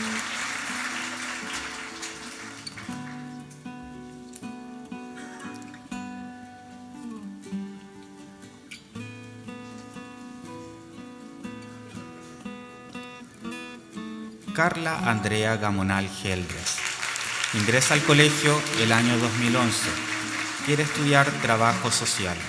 Carla Andrea Gamonal Geldres. Ingresa al colegio el año dos mil once. Quiere estudiar Trabajo Social.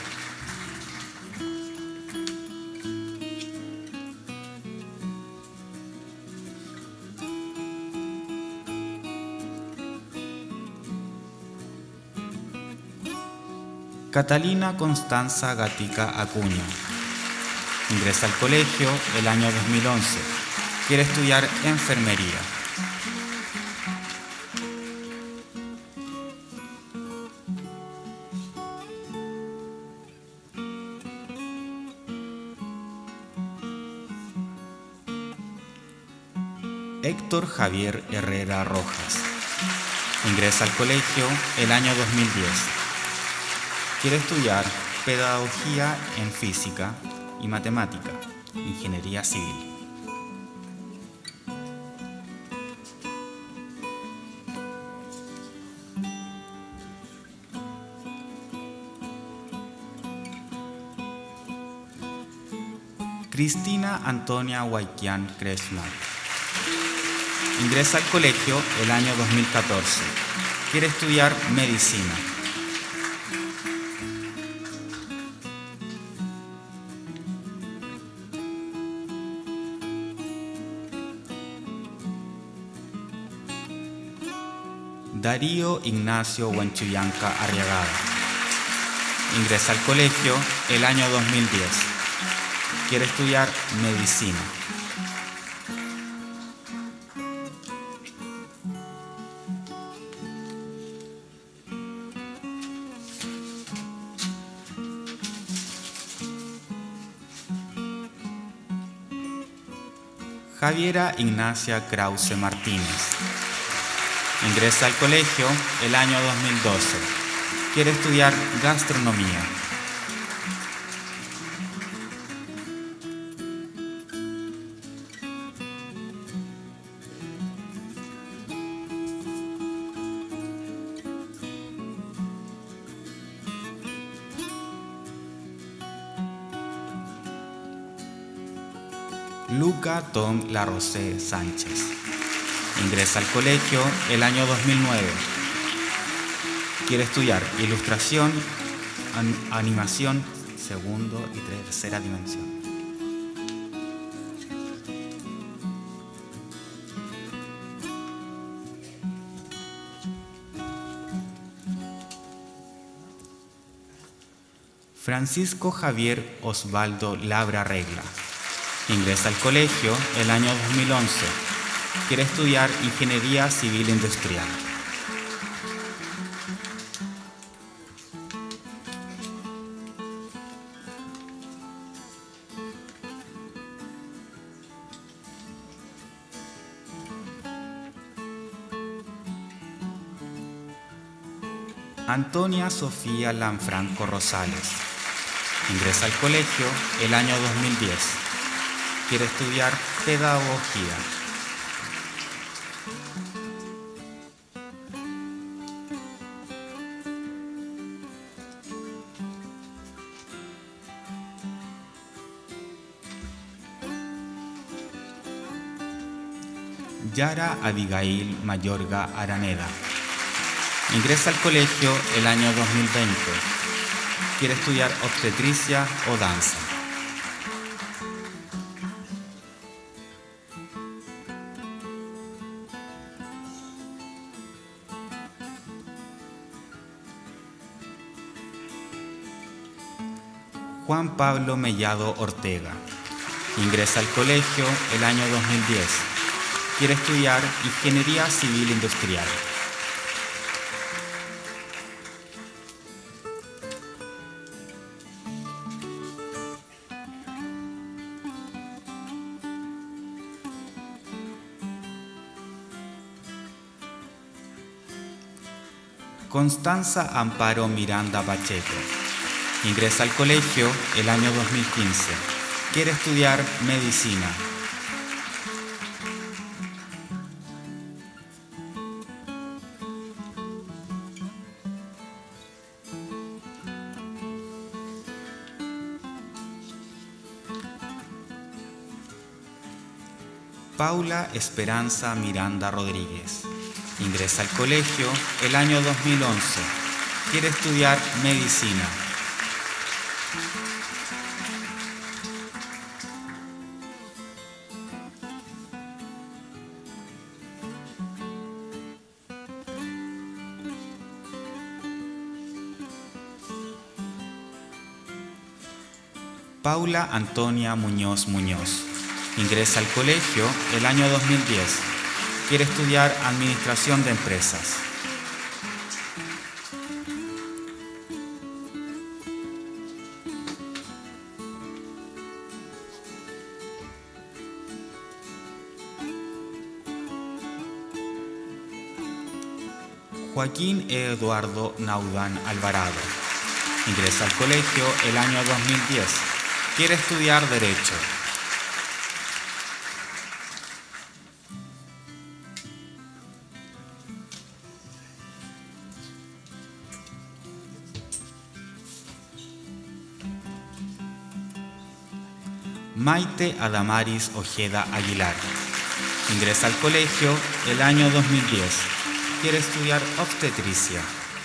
Catalina Constanza Gatica Acuña. Ingresa al colegio el año dos mil once. Quiere estudiar enfermería. Héctor Javier Herrera Rojas. Ingresa al colegio el año dos mil diez. Quiere estudiar pedagogía en física y matemática, ingeniería civil. Cristina Antonia Huayquián Kretschmann. Ingresa al colegio el año dos mil catorce. Quiere estudiar medicina. Darío Ignacio Huanchuyanca Arriagada. Ingresa al colegio el año dos mil diez. Quiere estudiar medicina. Javiera Ignacia Krause Martínez. Ingresa al colegio el año dos mil doce. Quiere estudiar gastronomía. Luca Tom Larrosé Sánchez. Ingresa al colegio el año dos mil nueve. Quiere estudiar ilustración, an- animación, segundo y tercera dimensión. Francisco Javier Osvaldo Labra Regla. Ingresa al colegio el año dos mil once. Quiere estudiar Ingeniería Civil Industrial. Antonia Sofía Lanfranco Rosales. Ingresa al colegio el año dos mil diez. Quiere estudiar pedagogía. Yara Abigail Mayorga Araneda. Ingresa al colegio el año dos mil veinte. Quiere estudiar obstetricia o danza. Juan Pablo Mellado Ortega. Ingresa al colegio el año dos mil diez. Quiere estudiar Ingeniería Civil Industrial. Constanza Amparo Miranda Pacheco. Ingresa al colegio el año dos mil quince. Quiere estudiar medicina. Paula Esperanza Miranda Rodríguez. Ingresa al colegio el año dos mil once. Quiere estudiar medicina. Paula Antonia Muñoz Muñoz. Ingresa al colegio el año dos mil diez. Quiere estudiar Administración de Empresas. Joaquín Eduardo Naudán Alvarado. Ingresa al colegio el año dos mil diez. Quiere estudiar Derecho. Maite Adamaris Ojeda Aguilar. Ingresa al colegio el año dos mil diez. Quiere estudiar obstetricia.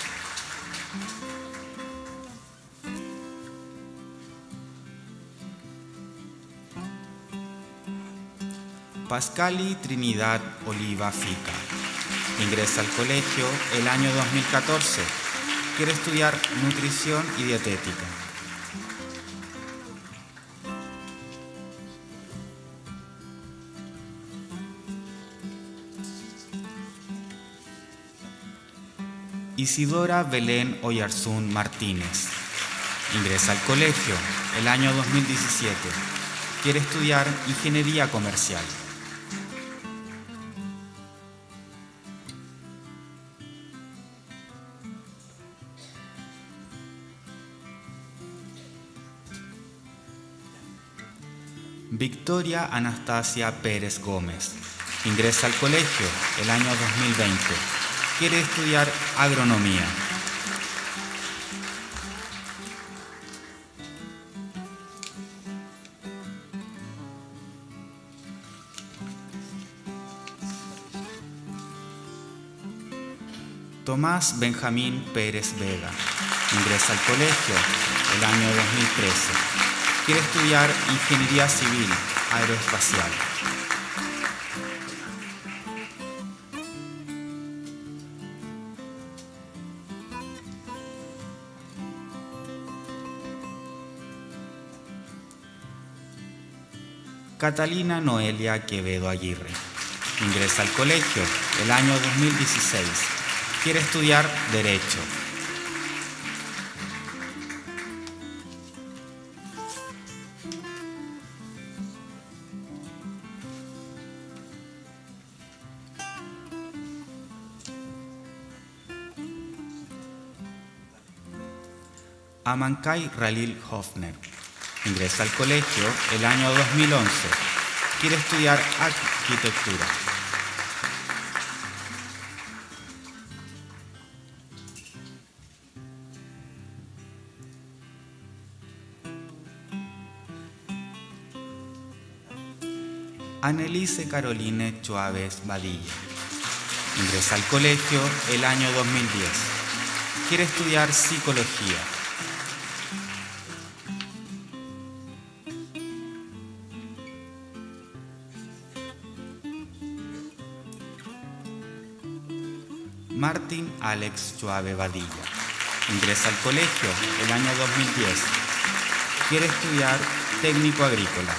Pascali Trinidad Oliva Fica. Ingresa al colegio el año dos mil catorce. Quiere estudiar nutrición y dietética. Isidora Belén Oyarzún Martínez. Ingresa al colegio el año dos mil diecisiete. Quiere estudiar Ingeniería Comercial. Victoria Anastasia Pérez Gómez. Ingresa al colegio el año dos mil veinte. Quiere estudiar agronomía. Tomás Benjamín Pérez Vega. Ingresa al colegio el año dos mil trece. Quiere estudiar Ingeniería Civil Aeroespacial. Catalina Noelia Quevedo Aguirre. Ingresa al colegio el año dos mil dieciséis. Quiere estudiar Derecho. Amancay Ralil Hofner. Ingresa al colegio el año dos mil once. Quiere estudiar arquitectura. Annelise Caroline Chuaves Badilla. Ingresa al colegio el año dos mil diez. Quiere estudiar psicología. Martín Alex Chuave Badilla. Ingresa al colegio el año dos mil diez. Quiere estudiar técnico agrícola.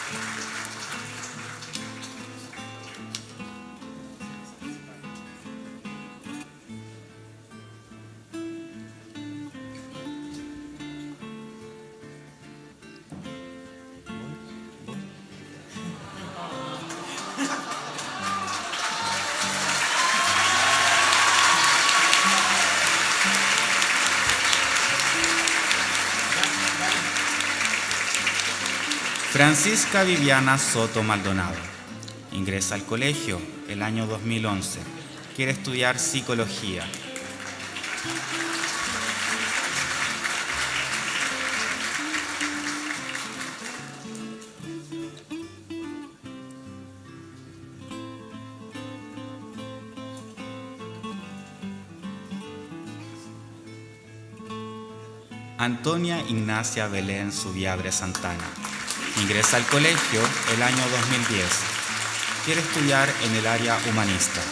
Francisca Viviana Soto Maldonado. Ingresa al colegio el año dos mil once. Quiere estudiar psicología. Antonia Ignacia Belén Subiabre Santana. Ingresa al colegio el año dos mil diez. Quiere estudiar en el área humanista.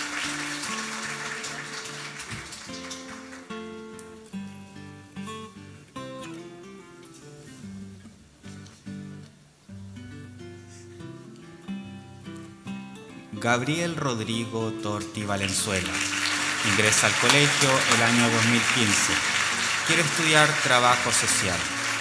Gabriel Rodrigo Torti Valenzuela. Ingresa al colegio el año dos mil quince. Quiere estudiar trabajo social.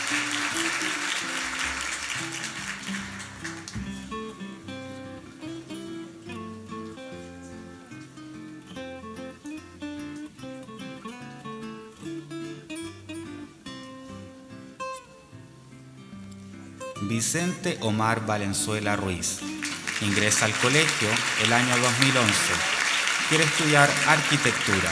Vicente Omar Valenzuela Ruiz. Ingresa al colegio el año dos mil once. Quiere estudiar arquitectura.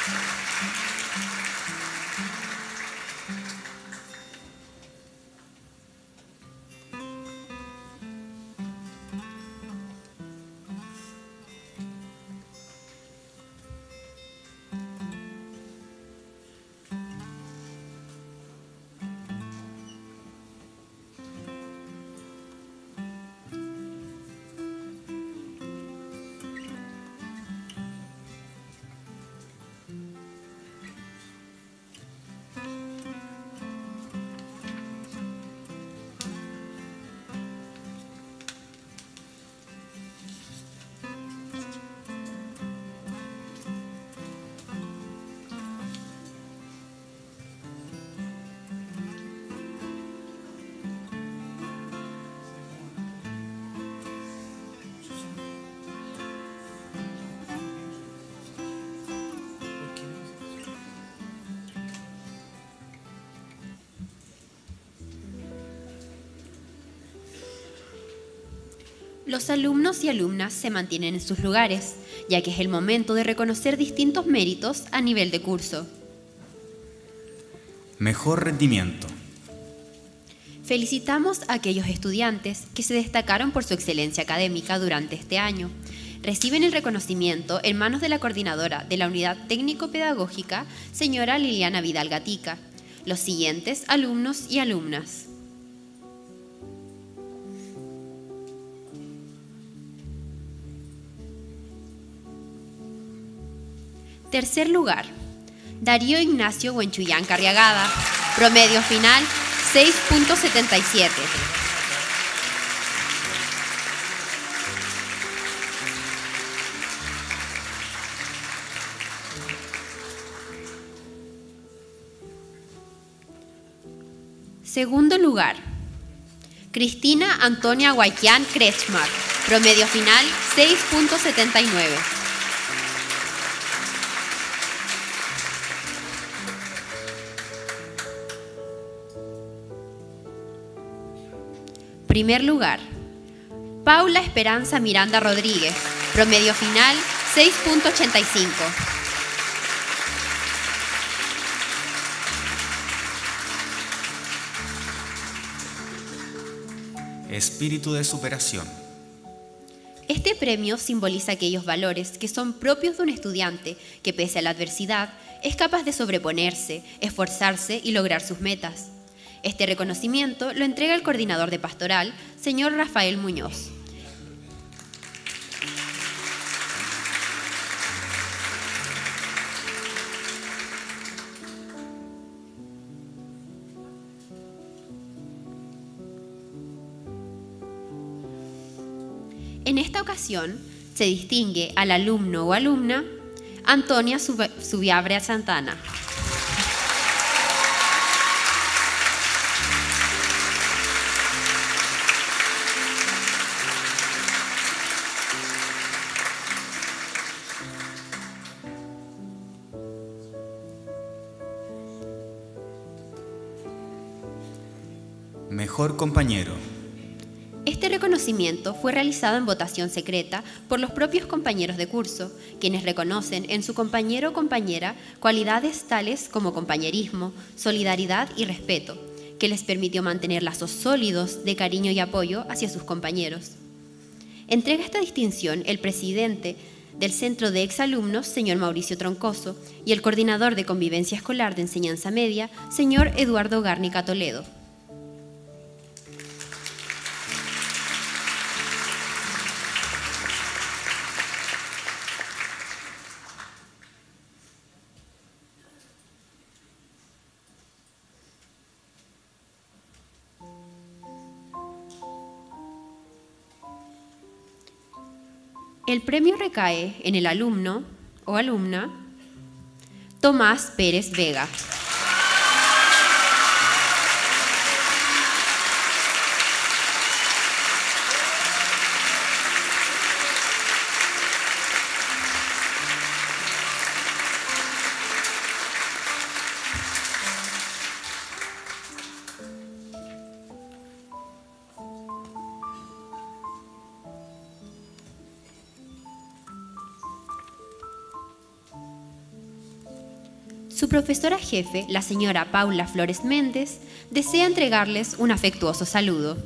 Los alumnos y alumnas se mantienen en sus lugares, ya que es el momento de reconocer distintos méritos a nivel de curso. Mejor rendimiento. Felicitamos a aquellos estudiantes que se destacaron por su excelencia académica durante este año. Reciben el reconocimiento en manos de la coordinadora de la Unidad Técnico-Pedagógica, señora Liliana Vidal Gatica. Los siguientes alumnos y alumnas. Tercer lugar, Darío Ignacio Huenchuyán Carriagada, promedio final seis punto setenta y siete. Segundo lugar, Cristina Antonia Guayquián Kretschmar, promedio final seis punto setenta y nueve. Primer lugar, Paula Esperanza Miranda Rodríguez, promedio final seis punto ochenta y cinco. Espíritu de superación. Este premio simboliza aquellos valores que son propios de un estudiante que, pese a la adversidad, es capaz de sobreponerse, esforzarse y lograr sus metas. Este reconocimiento lo entrega el coordinador de pastoral, señor Rafael Muñoz. En esta ocasión se distingue al alumno o alumna Antonia Subiabre Santana. Mejor compañero. Este reconocimiento fue realizado en votación secreta por los propios compañeros de curso, quienes reconocen en su compañero o compañera cualidades tales como compañerismo, solidaridad y respeto, que les permitió mantener lazos sólidos de cariño y apoyo hacia sus compañeros. Entrega esta distinción el presidente del Centro de Exalumnos, señor Mauricio Troncoso, y el coordinador de Convivencia Escolar de Enseñanza Media, señor Eduardo Gárnica Toledo. El premio recae en el alumno o alumna Tomás Pérez Vega. Su profesora jefe, la señora Paula Flores Méndez, desea entregarles un afectuoso saludo.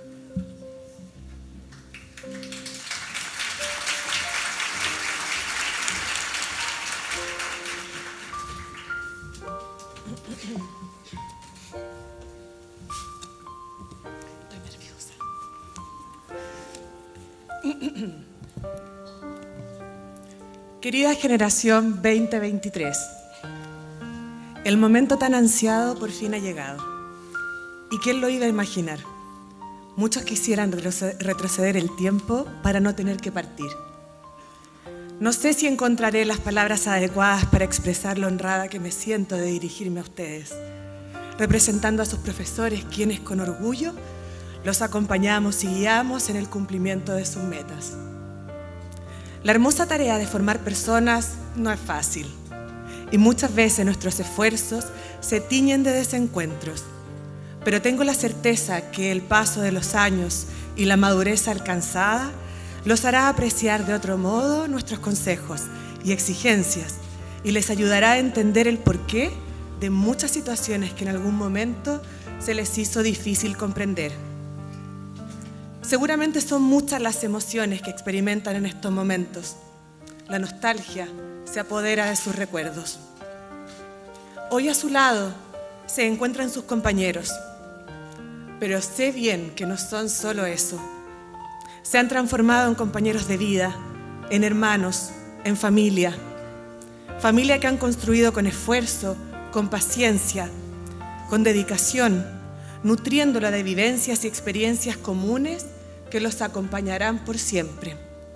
Querida generación veinte veintitrés, el momento tan ansiado por fin ha llegado. ¿Y quién lo iba a imaginar? Muchos quisieran retroceder el tiempo para no tener que partir. No sé si encontraré las palabras adecuadas para expresar lo honrada que me siento de dirigirme a ustedes, representando a sus profesores, quienes con orgullo los acompañamos y guiamos en el cumplimiento de sus metas. La hermosa tarea de formar personas no es fácil. Y muchas veces nuestros esfuerzos se tiñen de desencuentros. Pero tengo la certeza que el paso de los años y la madurez alcanzada los hará apreciar de otro modo nuestros consejos y exigencias y les ayudará a entender el porqué de muchas situaciones que en algún momento se les hizo difícil comprender. Seguramente son muchas las emociones que experimentan en estos momentos. La nostalgia se apodera de sus recuerdos. Hoy a su lado se encuentran sus compañeros, pero sé bien que no son solo eso. Se han transformado en compañeros de vida, en hermanos, en familia. Familia que han construido con esfuerzo, con paciencia, con dedicación, nutriéndola de vivencias y experiencias comunes que los acompañarán por siempre.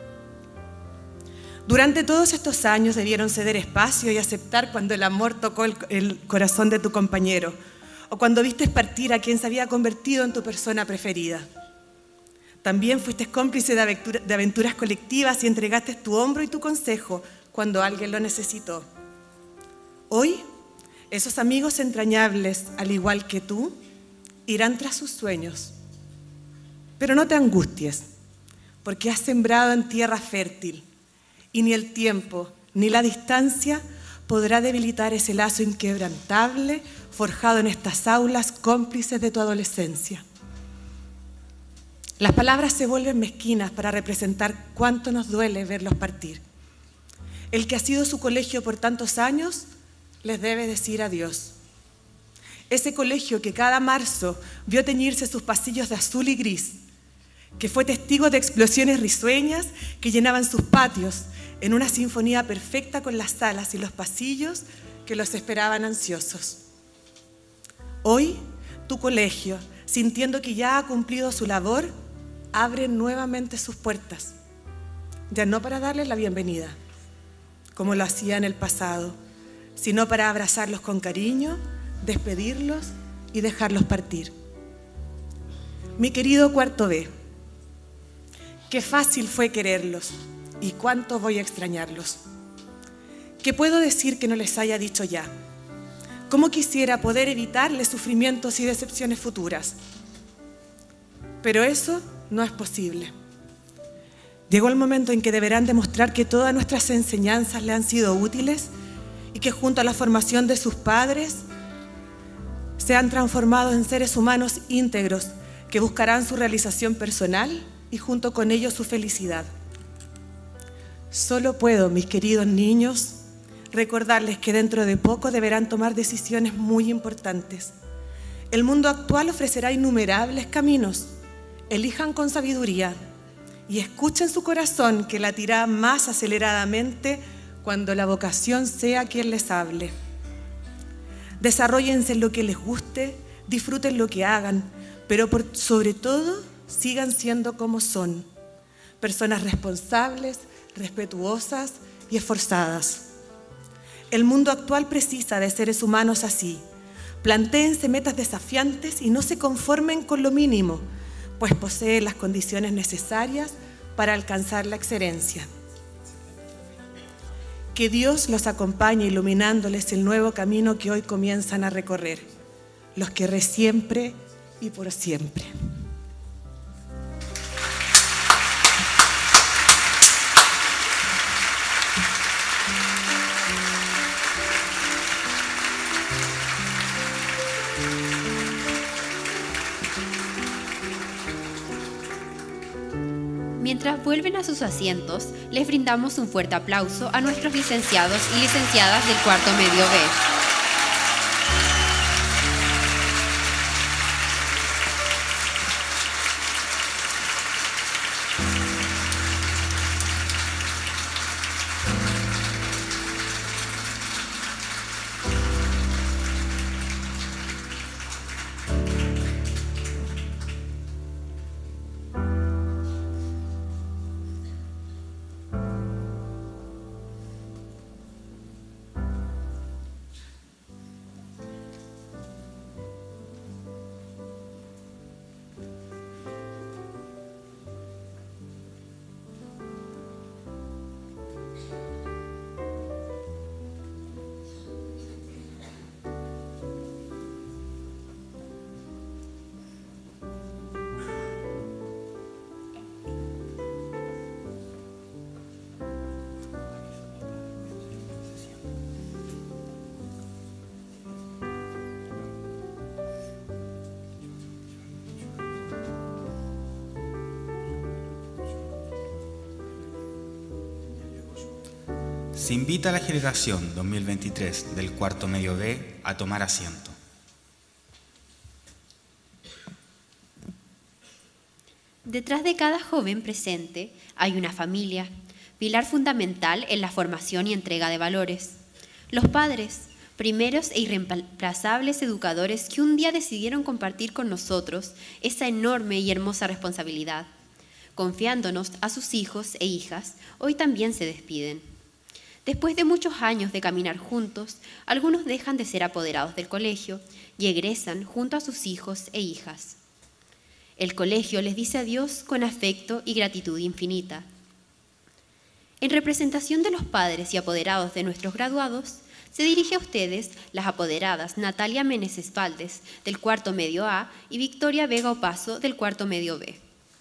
Durante todos estos años debieron ceder espacio y aceptar cuando el amor tocó el, el corazón de tu compañero o cuando viste partir a quien se había convertido en tu persona preferida. También fuiste cómplice de, aventura, de aventuras colectivas y entregaste tu hombro y tu consejo cuando alguien lo necesitó. Hoy, esos amigos entrañables, al igual que tú, irán tras sus sueños. Pero no te angusties, porque has sembrado en tierra fértil, y ni el tiempo ni la distancia podrá debilitar ese lazo inquebrantable forjado en estas aulas cómplices de tu adolescencia. Las palabras se vuelven mezquinas para representar cuánto nos duele verlos partir. El que ha sido su colegio por tantos años les debe decir adiós. Ese colegio que cada marzo vio teñirse sus pasillos de azul y gris, que fue testigo de explosiones risueñas que llenaban sus patios en una sinfonía perfecta con las salas y los pasillos que los esperaban ansiosos. Hoy, tu colegio, sintiendo que ya ha cumplido su labor, abre nuevamente sus puertas, ya no para darles la bienvenida, como lo hacía en el pasado, sino para abrazarlos con cariño, despedirlos y dejarlos partir. Mi querido cuarto B, qué fácil fue quererlos y cuánto voy a extrañarlos. ¿Qué puedo decir que no les haya dicho ya? ¿Cómo quisiera poder evitarles sufrimientos y decepciones futuras? Pero eso no es posible. Llegó el momento en que deberán demostrar que todas nuestras enseñanzas le han sido útiles y que junto a la formación de sus padres se han transformado en seres humanos íntegros que buscarán su realización personal y junto con ello su felicidad. Solo puedo, mis queridos niños, recordarles que dentro de poco deberán tomar decisiones muy importantes. El mundo actual ofrecerá innumerables caminos. Elijan con sabiduría y escuchen su corazón, que latirá más aceleradamente cuando la vocación sea quien les hable. Desarróllense en lo que les guste, disfruten lo que hagan, pero por sobre todo sigan siendo como son, personas responsables, respetuosas y esforzadas. El mundo actual precisa de seres humanos así. Plantéense metas desafiantes y no se conformen con lo mínimo, pues poseen las condiciones necesarias para alcanzar la excelencia. Que Dios los acompañe iluminándoles el nuevo camino que hoy comienzan a recorrer. Los querré siempre y por siempre. Mientras vuelven a sus asientos, les brindamos un fuerte aplauso a nuestros licenciados y licenciadas del cuarto medio B. Se invita a la generación dos mil veintitrés del cuarto medio B a tomar asiento. Detrás de cada joven presente hay una familia, pilar fundamental en la formación y entrega de valores. Los padres, primeros e irreemplazables educadores que un día decidieron compartir con nosotros esa enorme y hermosa responsabilidad. Confiándonos a sus hijos e hijas, hoy también se despiden. Después de muchos años de caminar juntos, algunos dejan de ser apoderados del colegio y egresan junto a sus hijos e hijas. El colegio les dice adiós con afecto y gratitud infinita. En representación de los padres y apoderados de nuestros graduados, se dirige a ustedes las apoderadas Natalia Meneses Valdés, del cuarto medio A, y Victoria Vega Opaso, del cuarto medio B.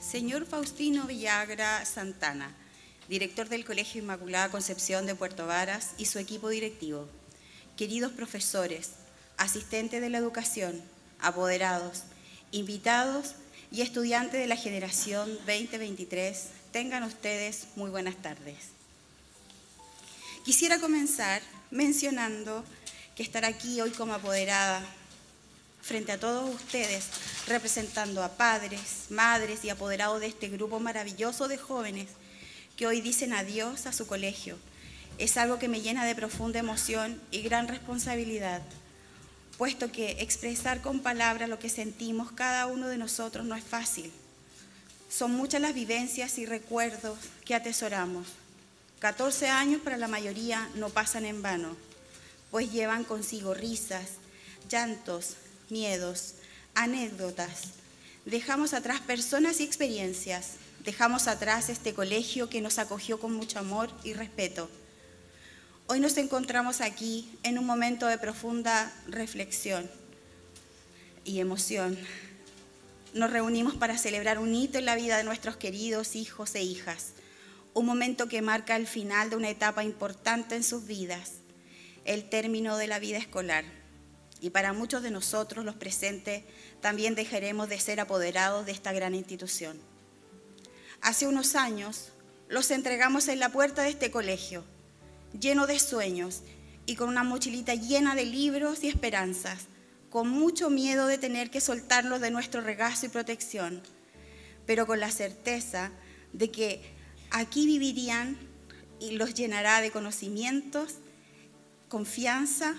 Señor Faustino Villagra Santana, director del Colegio Inmaculada Concepción de Puerto Varas y su equipo directivo, queridos profesores, asistentes de la educación, apoderados, invitados y estudiantes de la generación veinte veintitrés, tengan ustedes muy buenas tardes. Quisiera comenzar mencionando que estar aquí hoy como apoderada frente a todos ustedes, representando a padres, madres y apoderados de este grupo maravilloso de jóvenes que hoy dicen adiós a su colegio, es algo que me llena de profunda emoción y gran responsabilidad, puesto que expresar con palabras lo que sentimos cada uno de nosotros no es fácil. Son muchas las vivencias y recuerdos que atesoramos. catorce años para la mayoría no pasan en vano, pues llevan consigo risas, llantos, miedos, anécdotas. Dejamos atrás personas y experiencias. Dejamos atrás este colegio que nos acogió con mucho amor y respeto. Hoy nos encontramos aquí en un momento de profunda reflexión y emoción. Nos reunimos para celebrar un hito en la vida de nuestros queridos hijos e hijas, un momento que marca el final de una etapa importante en sus vidas, el término de la vida escolar. Y para muchos de nosotros, los presentes, también dejaremos de ser apoderados de esta gran institución. Hace unos años, los entregamos en la puerta de este colegio, lleno de sueños y con una mochilita llena de libros y esperanzas, con mucho miedo de tener que soltarlos de nuestro regazo y protección, pero con la certeza de que aquí vivirían y los llenará de conocimientos, confianza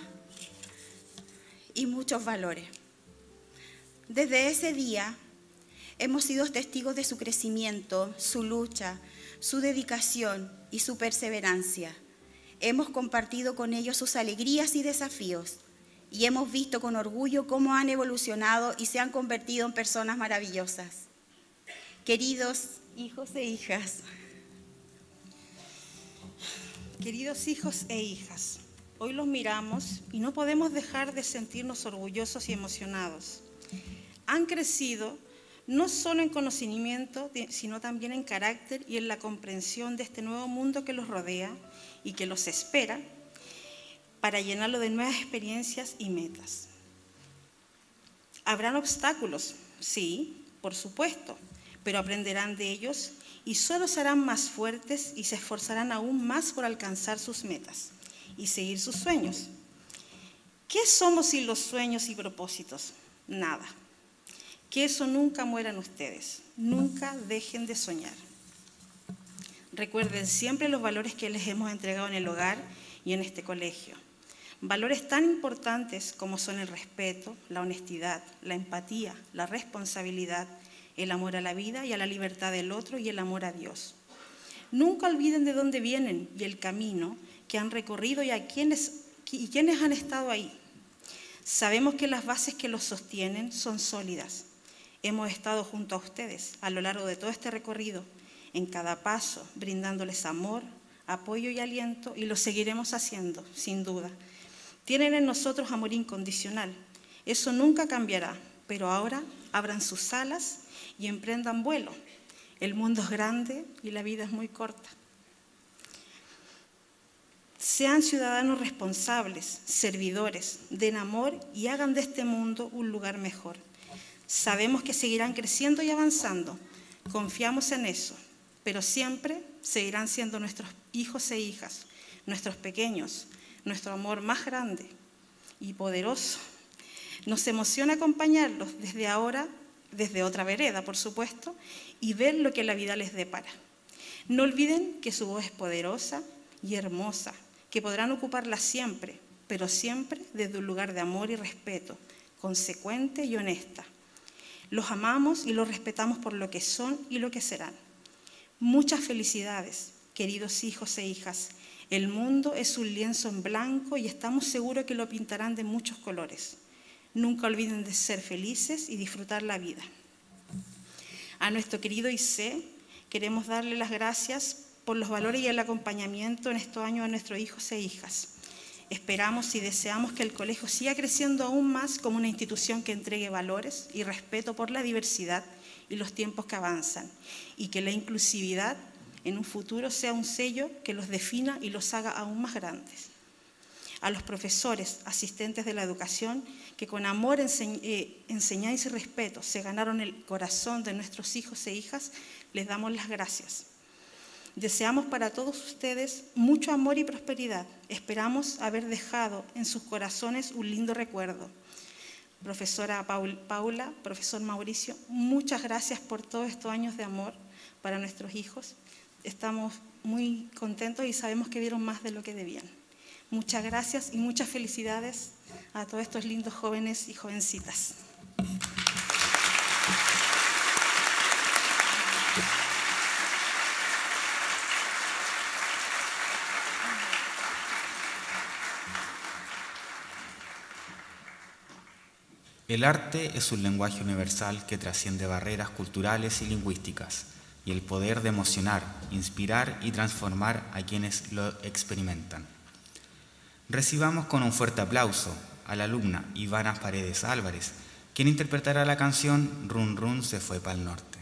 y muchos valores. Desde ese día hemos sido testigos de su crecimiento, su lucha, su dedicación y su perseverancia. Hemos compartido con ellos sus alegrías y desafíos y hemos visto con orgullo cómo han evolucionado y se han convertido en personas maravillosas. Queridos hijos e hijas, queridos hijos e hijas, hoy los miramos y no podemos dejar de sentirnos orgullosos y emocionados. Han crecido no solo en conocimiento, sino también en carácter y en la comprensión de este nuevo mundo que los rodea y que los espera para llenarlo de nuevas experiencias y metas. ¿Habrán obstáculos? Sí, por supuesto, pero aprenderán de ellos y solo serán más fuertes y se esforzarán aún más por alcanzar sus metas y seguir sus sueños. ¿Qué somos sin los sueños y propósitos? Nada. Que eso nunca mueran ustedes. Nunca dejen de soñar. Recuerden siempre los valores que les hemos entregado en el hogar y en este colegio. Valores tan importantes como son el respeto, la honestidad, la empatía, la responsabilidad, el amor a la vida y a la libertad del otro y el amor a Dios. Nunca olviden de dónde vienen y el camino que han recorrido y a quienes, y quienes han estado ahí. Sabemos que las bases que los sostienen son sólidas. Hemos estado junto a ustedes a lo largo de todo este recorrido, en cada paso, brindándoles amor, apoyo y aliento, y lo seguiremos haciendo, sin duda. Tienen en nosotros amor incondicional. Eso nunca cambiará, pero ahora abran sus alas y emprendan vuelo. El mundo es grande y la vida es muy corta. Sean ciudadanos responsables, servidores, den amor y hagan de este mundo un lugar mejor. Sabemos que seguirán creciendo y avanzando, confiamos en eso, pero siempre seguirán siendo nuestros hijos e hijas, nuestros pequeños, nuestro amor más grande y poderoso. Nos emociona acompañarlos desde ahora, desde otra vereda, por supuesto, y ver lo que la vida les depara. No olviden que su voz es poderosa y hermosa, que podrán ocuparla siempre, pero siempre desde un lugar de amor y respeto, consecuente y honesta. Los amamos y los respetamos por lo que son y lo que serán. Muchas felicidades, queridos hijos e hijas. El mundo es un lienzo en blanco y estamos seguros que lo pintarán de muchos colores. Nunca olviden de ser felices y disfrutar la vida. A nuestro querido I C E queremos darle las gracias por los valores y el acompañamiento en estos años a nuestros hijos e hijas. Esperamos y deseamos que el colegio siga creciendo aún más como una institución que entregue valores y respeto por la diversidad y los tiempos que avanzan, y que la inclusividad en un futuro sea un sello que los defina y los haga aún más grandes. A los profesores, asistentes de la educación, que con amor, ense eh, enseñanza y respeto se ganaron el corazón de nuestros hijos e hijas, les damos las gracias. Deseamos para todos ustedes mucho amor y prosperidad. Esperamos haber dejado en sus corazones un lindo recuerdo. Profesora Paul, Paula, profesor Mauricio, muchas gracias por todos estos años de amor para nuestros hijos. Estamos muy contentos y sabemos que dieron más de lo que debían. Muchas gracias y muchas felicidades a todos estos lindos jóvenes y jovencitas. El arte es un lenguaje universal que trasciende barreras culturales y lingüísticas, y el poder de emocionar, inspirar y transformar a quienes lo experimentan. Recibamos con un fuerte aplauso a la alumna Ivana Paredes Álvarez, quien interpretará la canción Run Run se fue pa'l norte.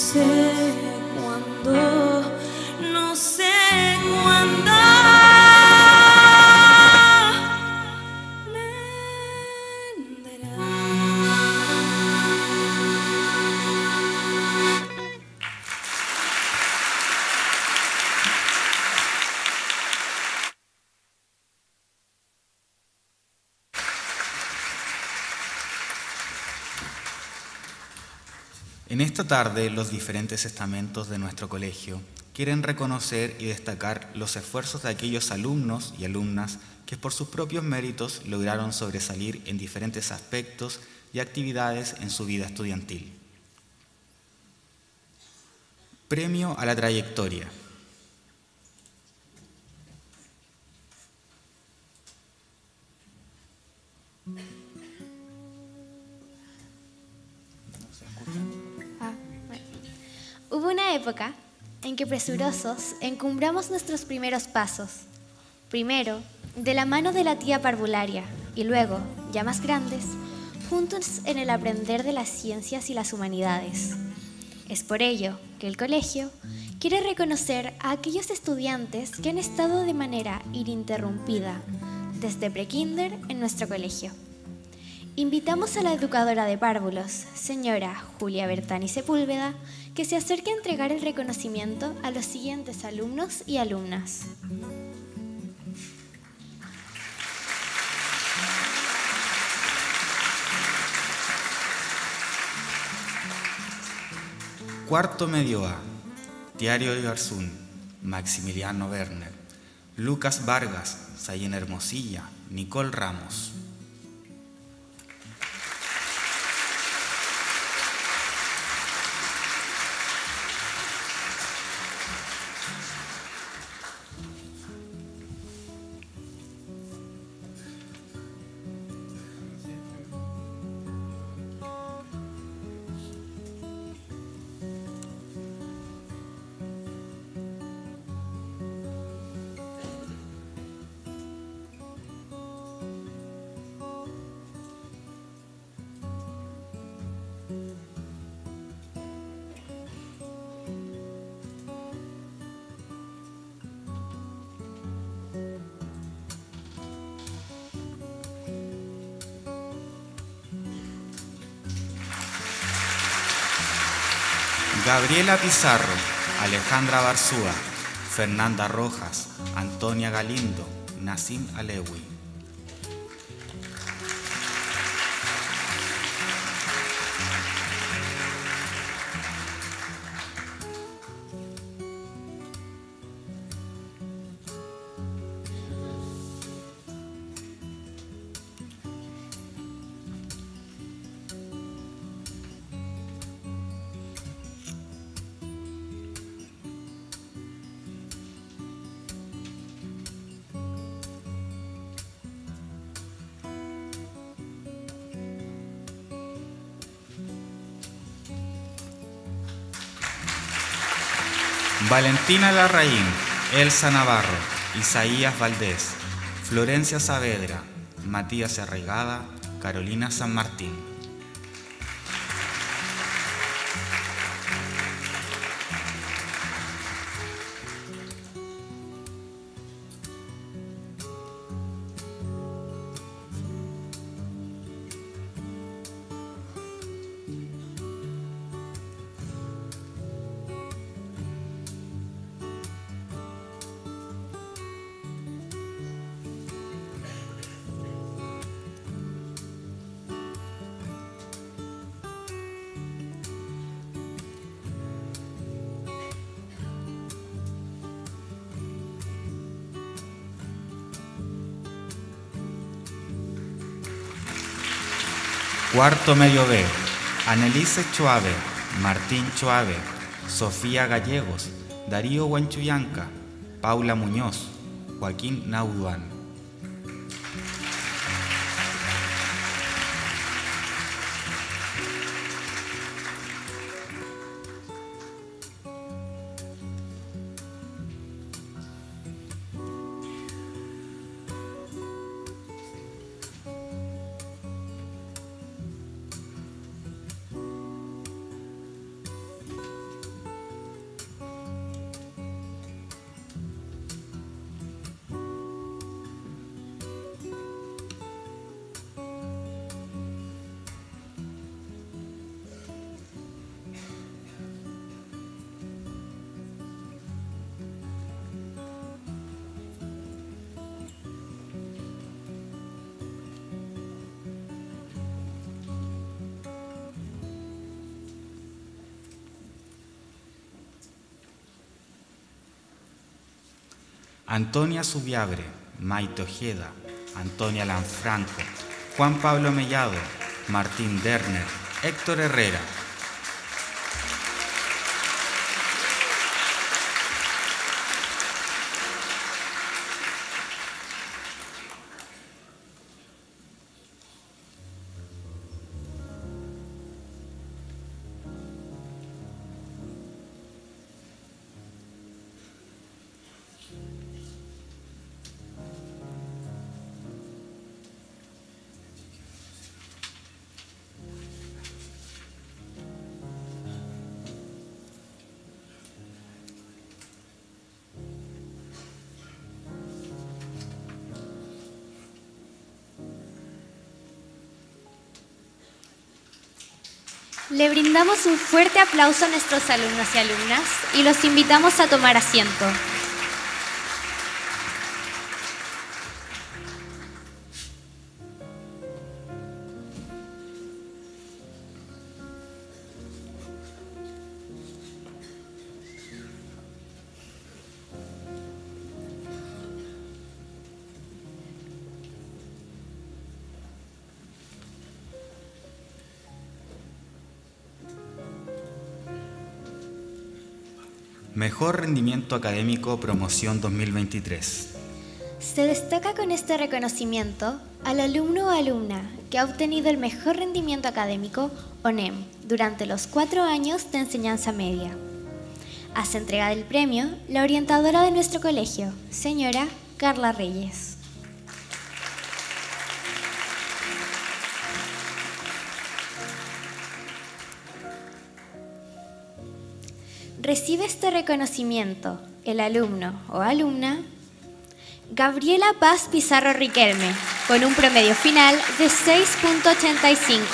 sé cuándo, no sé cuándo vendrá. En esta tarde, los diferentes estamentos de nuestro colegio quieren reconocer y destacar los esfuerzos de aquellos alumnos y alumnas que por sus propios méritos lograron sobresalir en diferentes aspectos y actividades en su vida estudiantil. Premio a la trayectoria. Ah, bueno. Hubo una época en que presurosos encumbramos nuestros primeros pasos. Primero, de la mano de la tía parvularia y luego, ya más grandes, juntos en el aprender de las ciencias y las humanidades. Es por ello que el colegio quiere reconocer a aquellos estudiantes que han estado de manera ininterrumpida desde prekinder en nuestro colegio. Invitamos a la educadora de párvulos, señora Julia Bertani Sepúlveda, que se acerque a entregar el reconocimiento a los siguientes alumnos y alumnas. Cuarto medio A, Diario de Garzún, Maximiliano Werner, Lucas Vargas, Sayén Hermosilla, Nicole Ramos. Gabriela Pizarro, Alejandra Barzúa, Fernanda Rojas, Antonia Galindo, Nassim Alewi. Valentina Larraín, Elsa Navarro, Isaías Valdés, Florencia Saavedra, Matías Arraigada, Carolina San Martín. Cuarto medio B, Annelise Choave, Martín Choave, Sofía Gallegos, Darío Huanchuyanca, Paula Muñoz, Joaquín Nauduán. Antonia Subiabre, Maite Ojeda, Antonia Lanfranco, Juan Pablo Mellado, Martín Derner, Héctor Herrera. Le brindamos un fuerte aplauso a nuestros alumnos y alumnas y los invitamos a tomar asiento. Mejor rendimiento académico promoción dos mil veintitrés. Se destaca con este reconocimiento al alumno o alumna que ha obtenido el mejor rendimiento académico O N E M durante los cuatro años de enseñanza media. Hace entrega del premio la orientadora de nuestro colegio, señora Carla Reyes. Recibe este reconocimiento el alumno o alumna Gabriela Paz Pizarro Riquelme, con un promedio final de seis punto ochenta y cinco.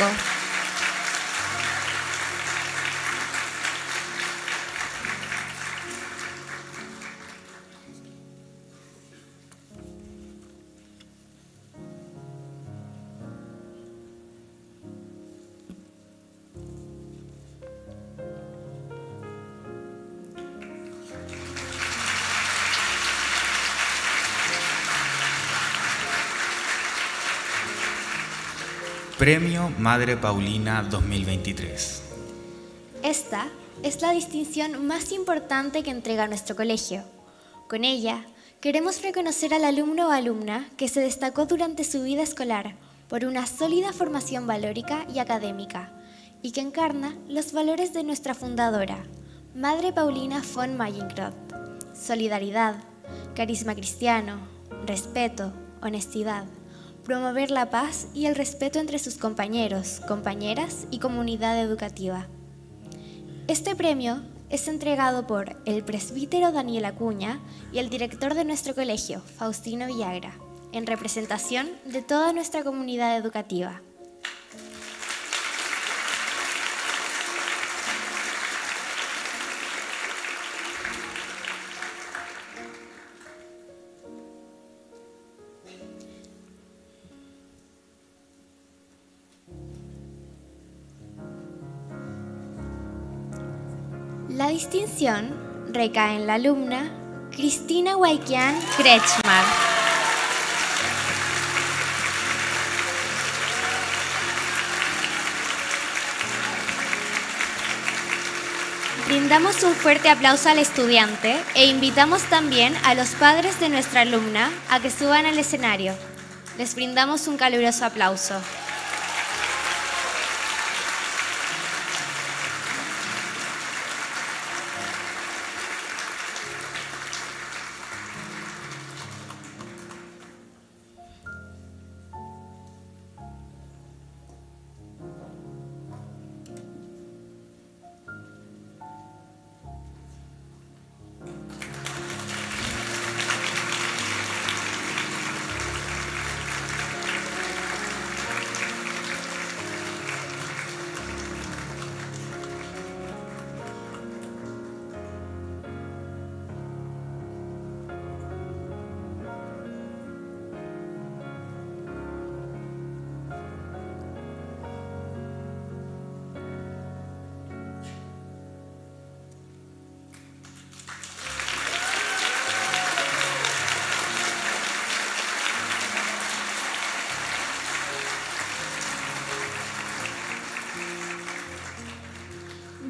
Premio Madre Paulina dos mil veintitrés. Esta es la distinción más importante que entrega nuestro colegio. Con ella, queremos reconocer al alumno o alumna que se destacó durante su vida escolar por una sólida formación valórica y académica y que encarna los valores de nuestra fundadora, Madre Paulina von Mallinckrodt: solidaridad, carisma cristiano, respeto, honestidad, promover la paz y el respeto entre sus compañeros, compañeras y comunidad educativa. Este premio es entregado por el presbítero Daniel Acuña y el director de nuestro colegio, Faustino Villagra, en representación de toda nuestra comunidad educativa. La distinción recae en la alumna Cristina Huayquian Kretschmar. Brindamos un fuerte aplauso al estudiante e invitamos también a los padres de nuestra alumna a que suban al escenario. Les brindamos un caluroso aplauso.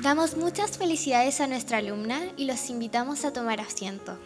Damos muchas felicidades a nuestra alumna y los invitamos a tomar asiento.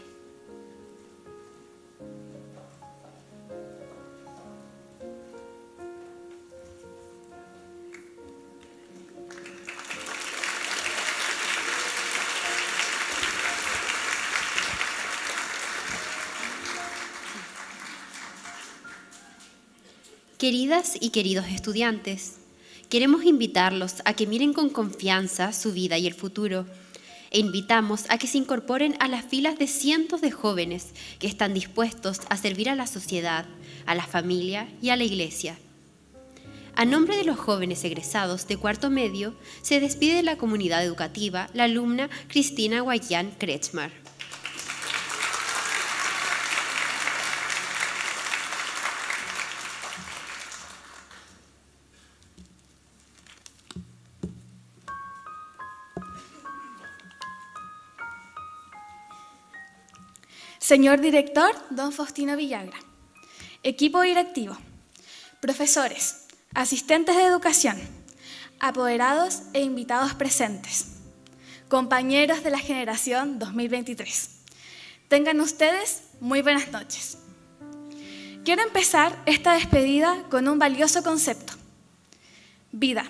Queridas y queridos estudiantes, queremos invitarlos a que miren con confianza su vida y el futuro e invitamos a que se incorporen a las filas de cientos de jóvenes que están dispuestos a servir a la sociedad, a la familia y a la iglesia. A nombre de los jóvenes egresados de cuarto medio, se despide de la comunidad educativa la alumna Cristina Guayán Kretschmar. Señor director, don Faustino Villagra, equipo directivo, profesores, asistentes de educación, apoderados e invitados presentes, compañeros de la generación dos mil veintitrés. Tengan ustedes muy buenas noches. Quiero empezar esta despedida con un valioso concepto: vida.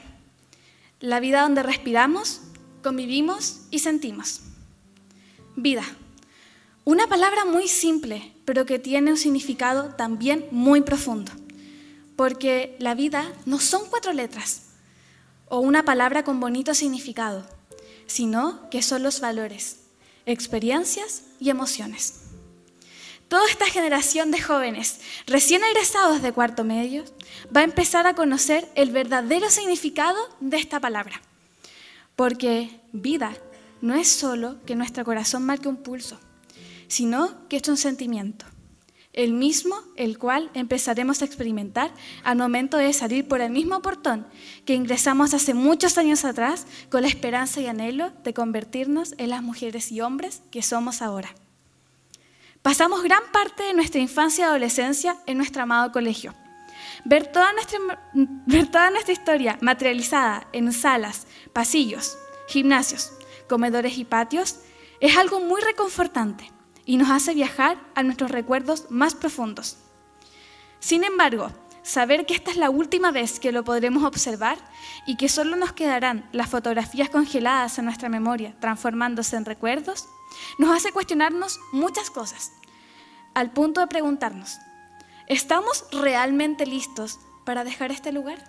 La vida donde respiramos, convivimos y sentimos. Vida. Una palabra muy simple, pero que tiene un significado también muy profundo. Porque la vida no son cuatro letras o una palabra con bonito significado, sino que son los valores, experiencias y emociones. Toda esta generación de jóvenes recién egresados de cuarto medio va a empezar a conocer el verdadero significado de esta palabra. Porque vida no es solo que nuestro corazón marque un pulso, sino que es un sentimiento, el mismo el cual empezaremos a experimentar al momento de salir por el mismo portón que ingresamos hace muchos años atrás con la esperanza y anhelo de convertirnos en las mujeres y hombres que somos ahora. Pasamos gran parte de nuestra infancia y adolescencia en nuestro amado colegio. Ver toda nuestra, ver toda nuestra historia materializada en salas, pasillos, gimnasios, comedores y patios es algo muy reconfortante y nos hace viajar a nuestros recuerdos más profundos. Sin embargo, saber que esta es la última vez que lo podremos observar y que solo nos quedarán las fotografías congeladas en nuestra memoria transformándose en recuerdos, nos hace cuestionarnos muchas cosas, al punto de preguntarnos: ¿estamos realmente listos para dejar este lugar?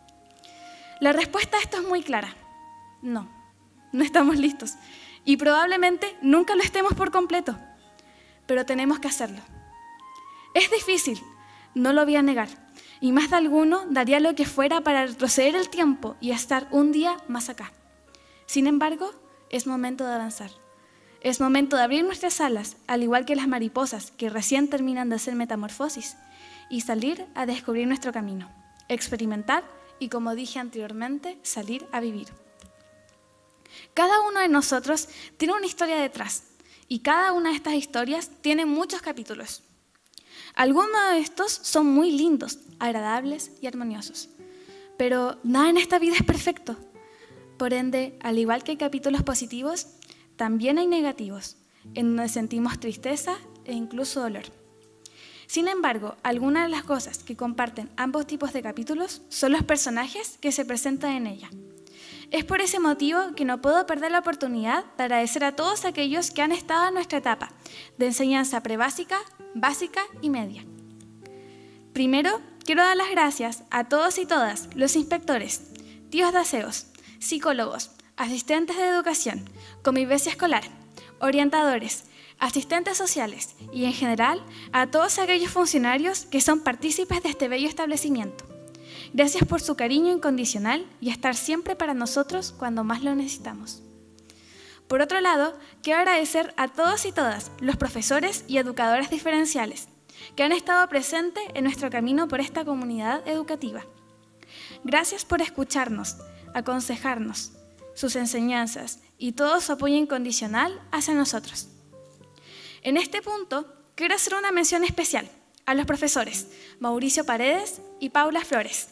La respuesta a esto es muy clara: no, no estamos listos y probablemente nunca lo estemos por completo. Pero tenemos que hacerlo. Es difícil, no lo voy a negar, y más de alguno daría lo que fuera para retroceder el tiempo y estar un día más acá. Sin embargo, es momento de avanzar. Es momento de abrir nuestras alas, al igual que las mariposas que recién terminan de hacer metamorfosis, y salir a descubrir nuestro camino, experimentar y, como dije anteriormente, salir a vivir. Cada uno de nosotros tiene una historia detrás, y cada una de estas historias tiene muchos capítulos. Algunos de estos son muy lindos, agradables y armoniosos. Pero nada en esta vida es perfecto. Por ende, al igual que hay capítulos positivos, también hay negativos, en donde sentimos tristeza e incluso dolor. Sin embargo, algunas de las cosas que comparten ambos tipos de capítulos son los personajes que se presentan en ella. Es por ese motivo que no puedo perder la oportunidad de agradecer a todos aquellos que han estado en nuestra etapa de enseñanza prebásica, básica y media. Primero, quiero dar las gracias a todos y todas los inspectores, tíos de aseos, psicólogos, asistentes de educación, convivencia escolar, orientadores, asistentes sociales y en general a todos aquellos funcionarios que son partícipes de este bello establecimiento. Gracias por su cariño incondicional y estar siempre para nosotros cuando más lo necesitamos. Por otro lado, quiero agradecer a todos y todas los profesores y educadores diferenciales que han estado presentes en nuestro camino por esta comunidad educativa. Gracias por escucharnos, aconsejarnos, sus enseñanzas y todo su apoyo incondicional hacia nosotros. En este punto, quiero hacer una mención especial a los profesores Mauricio Paredes y Paula Flores,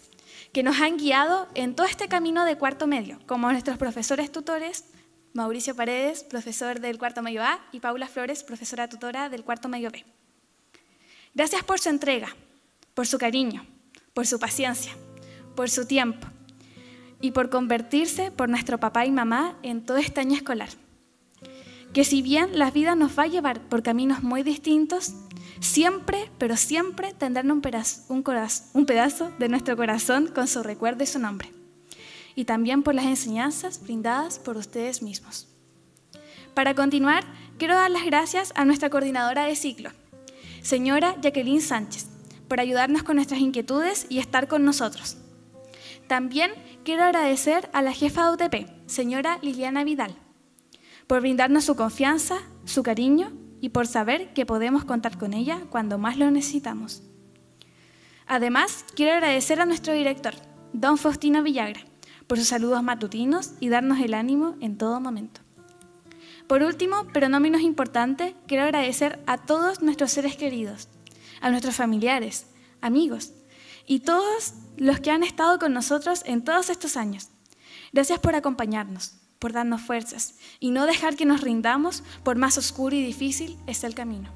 que nos han guiado en todo este camino de cuarto medio, como nuestros profesores tutores, Mauricio Paredes, profesor del cuarto medio A, y Paula Flores, profesora tutora del cuarto medio B. Gracias por su entrega, por su cariño, por su paciencia, por su tiempo y por convertirse por nuestro papá y mamá en todo este año escolar. Que si bien la vida nos va a llevar por caminos muy distintos, siempre, pero siempre tendrán un pedazo, un, coraz, un pedazo de nuestro corazón con su recuerdo y su nombre. Y también por las enseñanzas brindadas por ustedes mismos. Para continuar, quiero dar las gracias a nuestra coordinadora de ciclo, señora Jacqueline Sánchez, por ayudarnos con nuestras inquietudes y estar con nosotros. También quiero agradecer a la jefa de U T P, señora Liliana Vidal, por brindarnos su confianza, su cariño y por saber que podemos contar con ella cuando más lo necesitamos. Además, quiero agradecer a nuestro director, don Faustino Villagra, por sus saludos matutinos y darnos el ánimo en todo momento. Por último, pero no menos importante, quiero agradecer a todos nuestros seres queridos, a nuestros familiares, amigos y todos los que han estado con nosotros en todos estos años. Gracias por acompañarnos, por darnos fuerzas y no dejar que nos rindamos por más oscuro y difícil es el camino.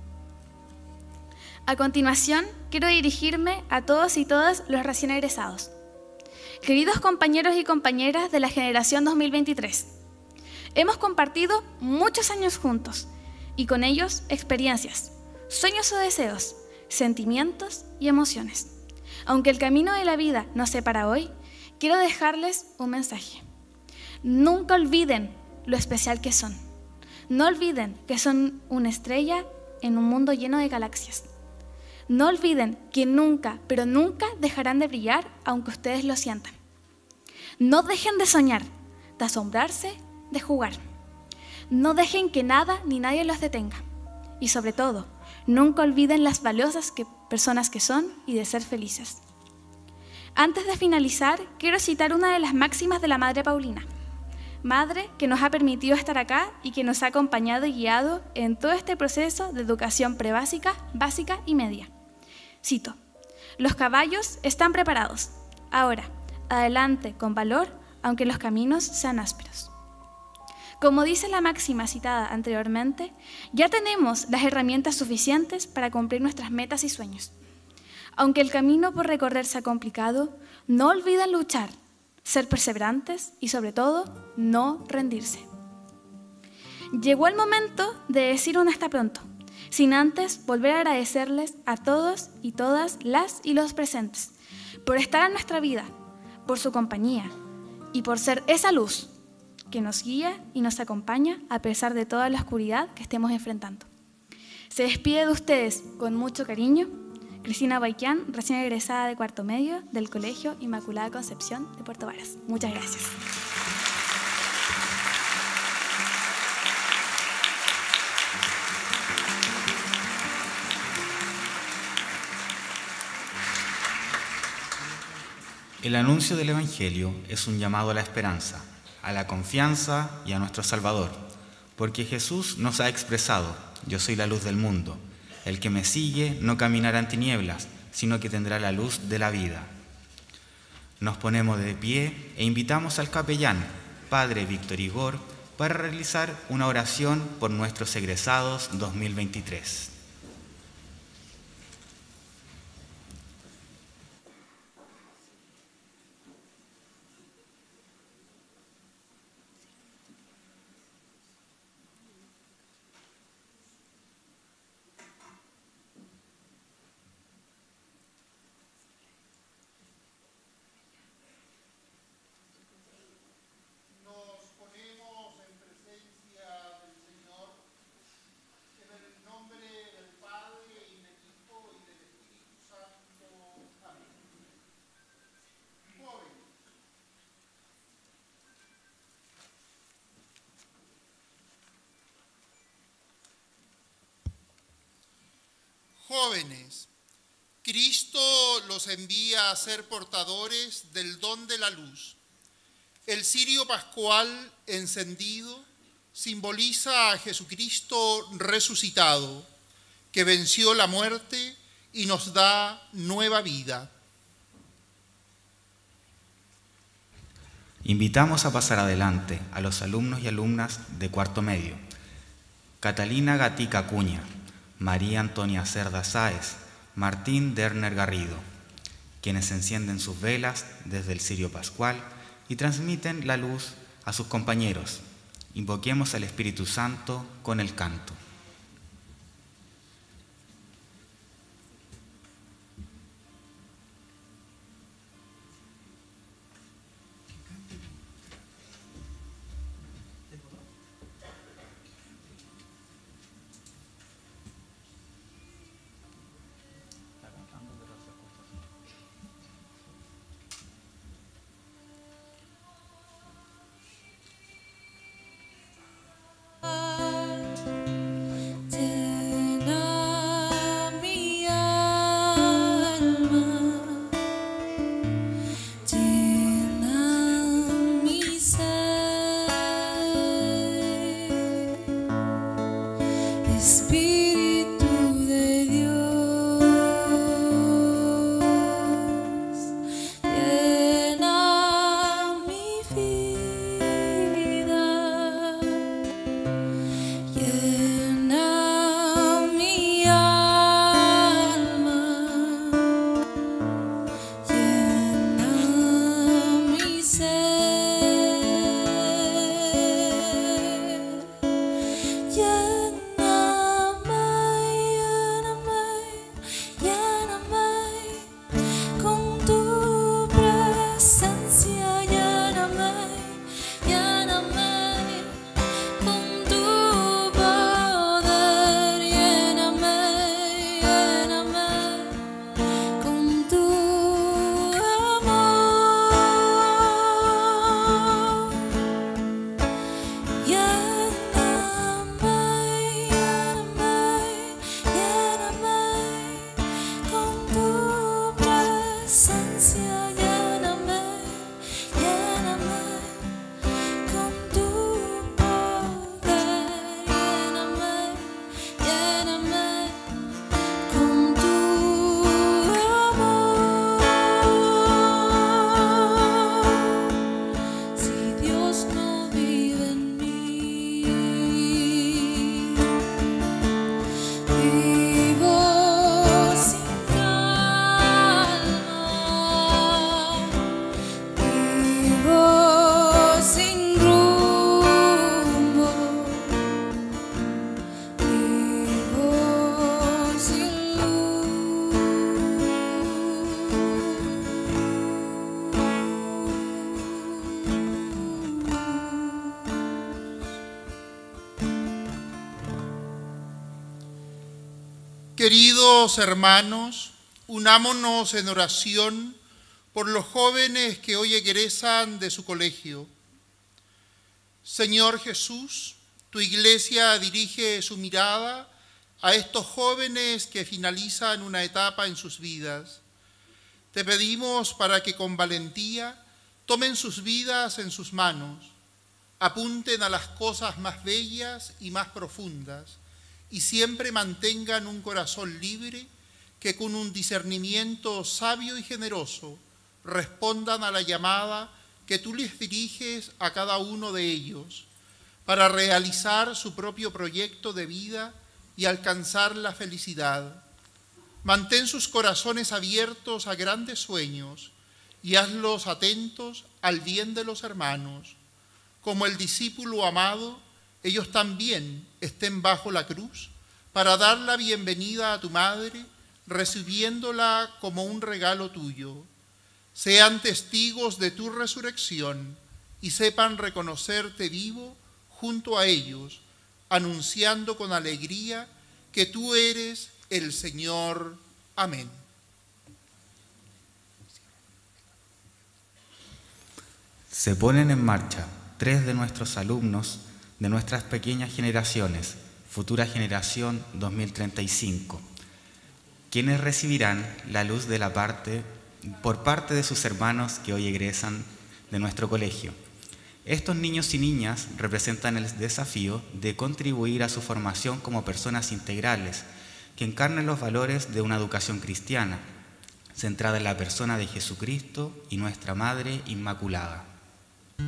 A continuación, quiero dirigirme a todos y todas los recién egresados. Queridos compañeros y compañeras de la generación dos mil veintitrés, hemos compartido muchos años juntos y con ellos experiencias, sueños o deseos, sentimientos y emociones. Aunque el camino de la vida nos separa hoy, quiero dejarles un mensaje. Nunca olviden lo especial que son. No olviden que son una estrella en un mundo lleno de galaxias. No olviden que nunca, pero nunca dejarán de brillar aunque ustedes lo sientan. No dejen de soñar, de asombrarse, de jugar. No dejen que nada ni nadie los detenga. Y sobre todo, nunca olviden las valiosas que, personas que son y de ser felices. Antes de finalizar, quiero citar una de las máximas de la Madre Paulina. Madre que nos ha permitido estar acá y que nos ha acompañado y guiado en todo este proceso de educación prebásica, básica y media. Cito, los caballos están preparados. Ahora, adelante con valor, aunque los caminos sean ásperos. Como dice la máxima citada anteriormente, ya tenemos las herramientas suficientes para cumplir nuestras metas y sueños. Aunque el camino por recorrer sea complicado, no olviden luchar, ser perseverantes y, sobre todo, no rendirse. Llegó el momento de decir un hasta pronto, sin antes volver a agradecerles a todos y todas las y los presentes por estar en nuestra vida, por su compañía y por ser esa luz que nos guía y nos acompaña a pesar de toda la oscuridad que estemos enfrentando. Se despide de ustedes con mucho cariño Cristina Baiquian, recién egresada de cuarto medio del Colegio Inmaculada Concepción de Puerto Varas. Muchas gracias. El anuncio del Evangelio es un llamado a la esperanza, a la confianza y a nuestro Salvador, porque Jesús nos ha expresado, yo soy la luz del mundo. El que me sigue no caminará en tinieblas, sino que tendrá la luz de la vida. Nos ponemos de pie e invitamos al capellán, Padre Víctor Igor, para realizar una oración por nuestros egresados dos mil veintitrés. Jóvenes, Cristo los envía a ser portadores del don de la luz. El cirio pascual encendido simboliza a Jesucristo resucitado, que venció la muerte y nos da nueva vida. Invitamos a pasar adelante a los alumnos y alumnas de cuarto medio: Catalina Gatica Acuña, María Antonia Cerda Sáez, Martín Derner Garrido, quienes encienden sus velas desde el cirio pascual y transmiten la luz a sus compañeros. Invoquemos al Espíritu Santo con el canto. Queridos hermanos, unámonos en oración por los jóvenes que hoy egresan de su colegio. Señor Jesús, tu iglesia dirige su mirada a estos jóvenes que finalizan una etapa en sus vidas. Te pedimos para que con valentía tomen sus vidas en sus manos, apunten a las cosas más bellas y más profundas, y siempre mantengan un corazón libre que con un discernimiento sabio y generoso respondan a la llamada que tú les diriges a cada uno de ellos para realizar su propio proyecto de vida y alcanzar la felicidad. Mantén sus corazones abiertos a grandes sueños y hazlos atentos al bien de los hermanos. Como el discípulo amado, ellos también estén bajo la cruz para dar la bienvenida a tu madre, recibiéndola como un regalo tuyo. Sean testigos de tu resurrección y sepan reconocerte vivo junto a ellos, anunciando con alegría que tú eres el Señor. Amén. Se ponen en marcha tres de nuestros alumnos de nuestras pequeñas generaciones, Futura Generación dos mil treinta y cinco, quienes recibirán la luz de la parte, por parte de sus hermanos que hoy egresan de nuestro colegio. Estos niños y niñas representan el desafío de contribuir a su formación como personas integrales, que encarnen los valores de una educación cristiana, centrada en la persona de Jesucristo y nuestra Madre Inmaculada.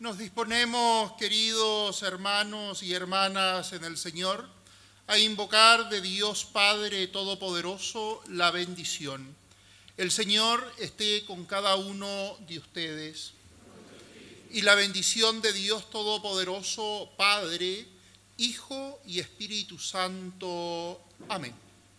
Nos disponemos, queridos hermanos y hermanas en el Señor, a invocar de Dios Padre Todopoderoso la bendición. El Señor esté con cada uno de ustedes. Y la bendición de Dios Todopoderoso, Padre, Hijo y Espíritu Santo. Amén.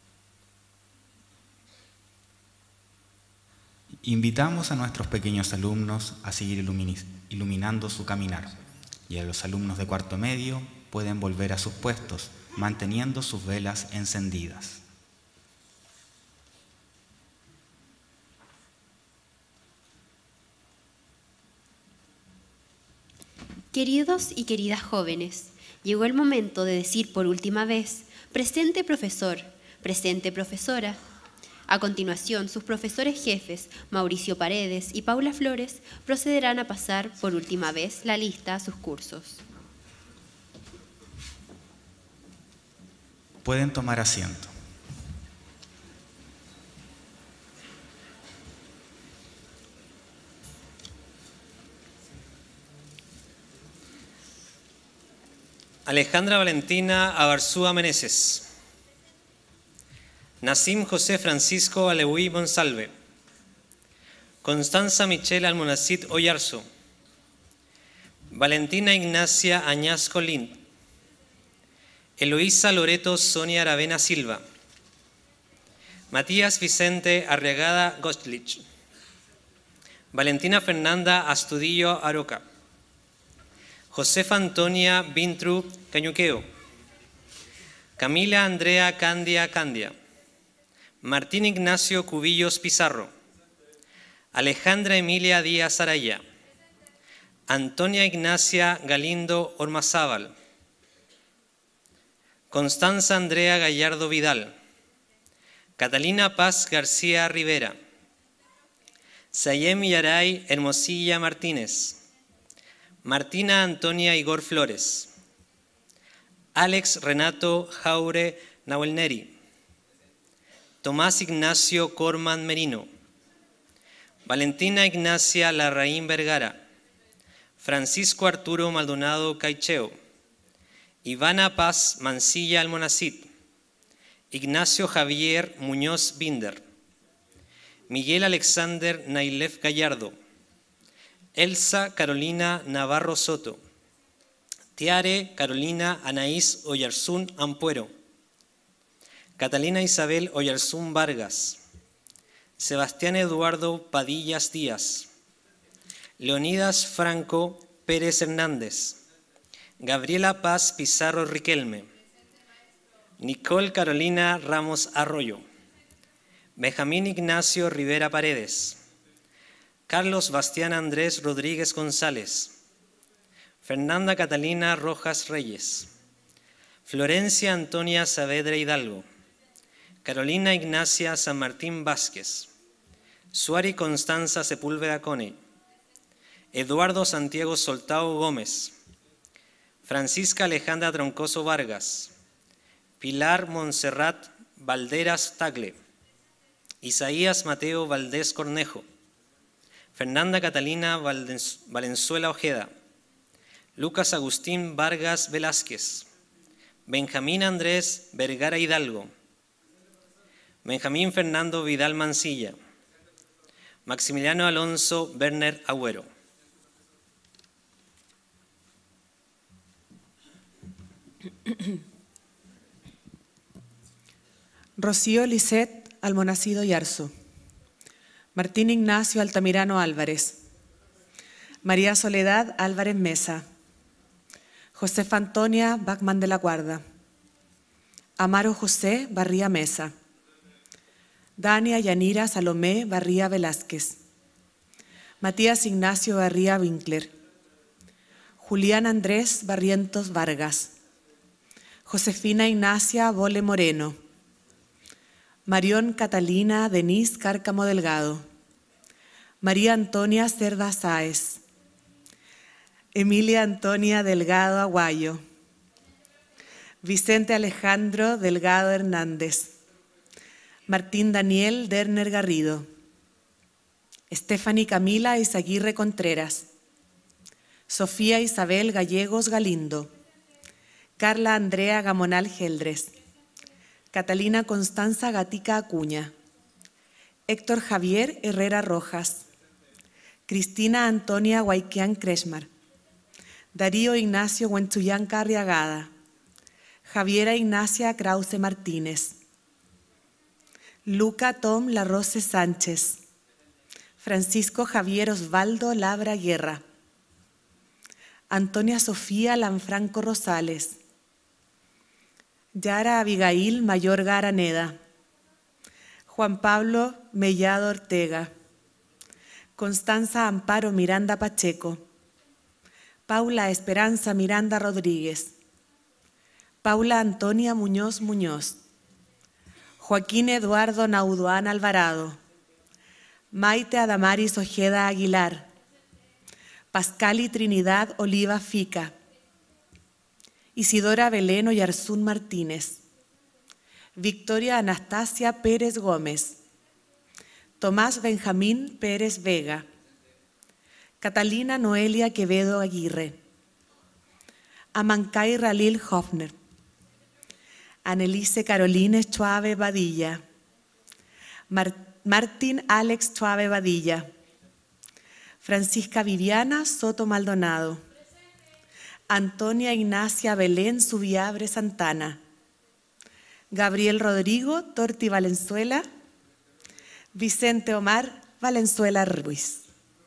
Invitamos a nuestros pequeños alumnos a seguir iluminando su caminar, y a los alumnos de cuarto medio pueden volver a sus puestos, manteniendo sus velas encendidas. Queridos y queridas jóvenes, llegó el momento de decir por última vez, presente profesor, presente profesora. A continuación, sus profesores jefes, Mauricio Paredes y Paula Flores, procederán a pasar por última vez la lista a sus cursos. Pueden tomar asiento. Alejandra Valentina Abarzúa Meneses. Nassim José Francisco Alewi Monsalve. Constanza Michelle Almonacid Oyarzo. Valentina Ignacia Añasco Lind. Eloísa Loreto Sonia Aravena Silva. Matías Vicente Arriagada Gostlich. Valentina Fernanda Astudillo Aroca. Josefa Antonia Bintru Cañuqueo. Camila Andrea Candia Candia. Martín Ignacio Cubillos Pizarro. Alejandra Emilia Díaz Araya. Antonia Ignacia Galindo Ormazábal. Constanza Andrea Gallardo Vidal. Catalina Paz García Rivera. Sayem Yaray Hermosilla Martínez. Martina Antonia Igor Flores. Alex Renato Jaure Nahuelneri. Tomás Ignacio Corman Merino. Valentina Ignacia Larraín Vergara. Francisco Arturo Maldonado Caicheo. Ivana Paz Mancilla Almonacid. Ignacio Javier Muñoz Binder. Miguel Alexander Nailef Gallardo. Elsa Carolina Navarro Soto. Tiare Carolina Anaís Oyarzún Ampuero. Catalina Isabel Oyarzún Vargas. Sebastián Eduardo Padillas Díaz. Leonidas Franco Pérez Hernández. Gabriela Paz Pizarro Riquelme. Nicole Carolina Ramos Arroyo. Benjamín Ignacio Rivera Paredes. Carlos Bastián Andrés Rodríguez González. Fernanda Catalina Rojas Reyes. Florencia Antonia Saavedra Hidalgo. Carolina Ignacia San Martín Vázquez. Suari Constanza Sepúlveda Cone. Eduardo Santiago Soltao Gómez. Francisca Alejandra Troncoso Vargas. Pilar Montserrat Valderas Tagle. Isaías Mateo Valdés Cornejo. Fernanda Catalina Valenzuela Ojeda. Lucas Agustín Vargas Velázquez. Benjamín Andrés Vergara Hidalgo. Benjamín Fernando Vidal Mancilla. Maximiliano Alonso Werner Agüero. Rocío Lisset Almonacido Yarzo. Martín Ignacio Altamirano Álvarez. María Soledad Álvarez Mesa. Josefa Antonia Bachman de la Guarda. Amaro José Barría Mesa. Dania Yanira Salomé Barría Velázquez. Matías Ignacio Barría Winkler. Julián Andrés Barrientos Vargas. Josefina Ignacia Bole Moreno. Marión Catalina Denise Cárcamo Delgado. María Antonia Cerda Sáez. Emilia Antonia Delgado Aguayo. Vicente Alejandro Delgado Hernández. Martín Daniel Derner Garrido. Stephanie Camila Izaguirre Contreras. Sofía Isabel Gallegos Galindo, Carla Andrea Gamonal Geldres, Catalina Constanza Gatica Acuña, Héctor Javier Herrera Rojas, Cristina Antonia Guayquián Cresmar, Darío Ignacio Huenchuyanca Arriagada, Javiera Ignacia Krause Martínez, Luca Tom Larrose Sánchez, Francisco Javier Osvaldo Labra Guerra, Antonia Sofía Lanfranco Rosales, Yara Abigail Mayorga Araneda, Juan Pablo Mellado Ortega, Constanza Amparo Miranda Pacheco, Paula Esperanza Miranda Rodríguez, Paula Antonia Muñoz Muñoz, Joaquín Eduardo Naudoán Alvarado, Maite Adamaris Ojeda Aguilar, Pascali Trinidad Oliva Fica, Isidora Belén Oyarzún Martínez, Victoria Anastasia Pérez Gómez, Tomás Benjamín Pérez Vega, Catalina Noelia Quevedo Aguirre, Amancay Ralil Hofner, Annelise Caroline Chuave Badilla, Mar Martín Alex Chuave Badilla, Francisca Viviana Soto Maldonado, Antonia Ignacia Belén Subiabre Santana, Gabriel Rodrigo Torti Valenzuela, Vicente Omar Valenzuela Ruiz.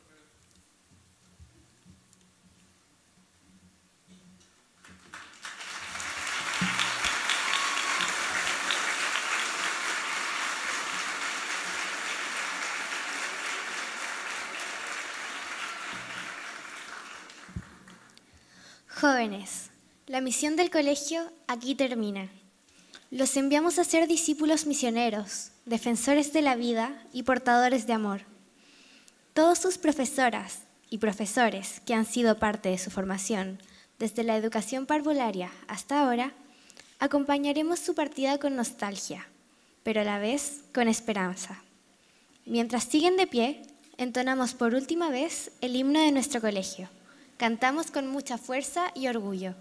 Jóvenes, la misión del colegio aquí termina. Los enviamos a ser discípulos misioneros, defensores de la vida y portadores de amor. Todos sus profesoras y profesores que han sido parte de su formación, desde la educación parvularia hasta ahora, acompañaremos su partida con nostalgia, pero a la vez con esperanza. Mientras siguen de pie, entonamos por última vez el himno de nuestro colegio. Cantamos con mucha fuerza y orgullo.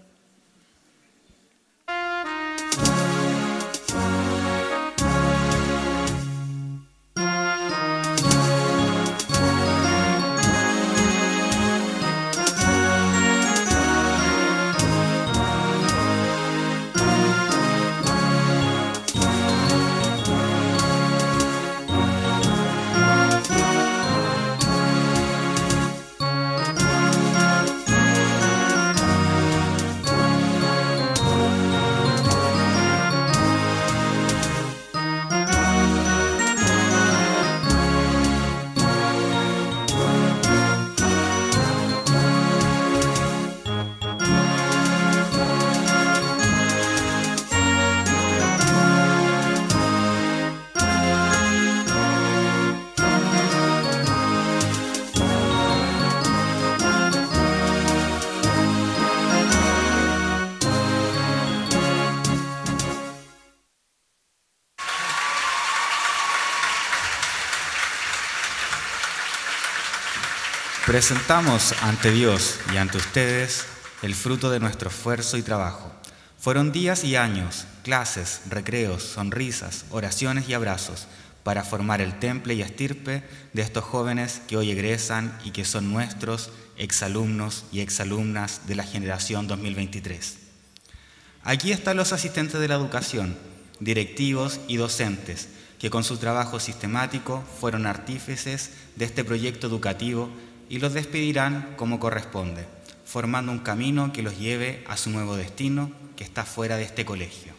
Presentamos ante Dios y ante ustedes el fruto de nuestro esfuerzo y trabajo. Fueron días y años, clases, recreos, sonrisas, oraciones y abrazos para formar el temple y estirpe de estos jóvenes que hoy egresan y que son nuestros exalumnos y exalumnas de la generación dos mil veintitrés. Aquí están los asistentes de la educación, directivos y docentes, que con su trabajo sistemático fueron artífices de este proyecto educativo y los despedirán como corresponde, formando un camino que los lleve a su nuevo destino, que está fuera de este colegio.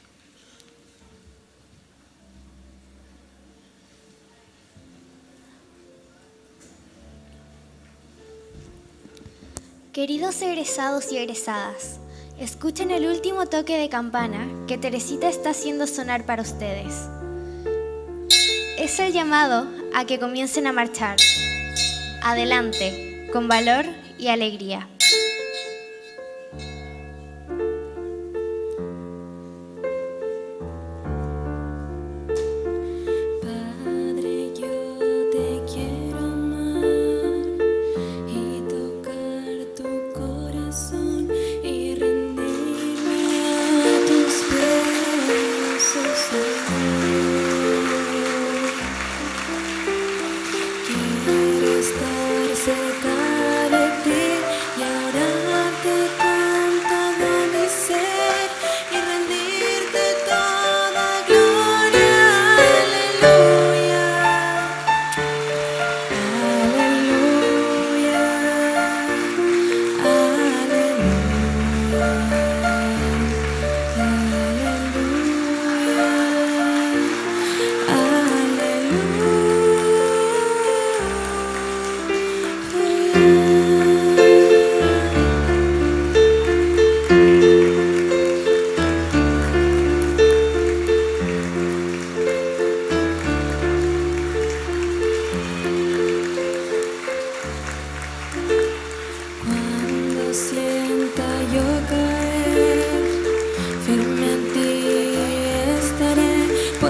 Queridos egresados y egresadas, escuchen el último toque de campana que Teresita está haciendo sonar para ustedes. Es el llamado a que comiencen a marchar. Adelante, con valor y alegría. Padre, yo te quiero amar y tocar tu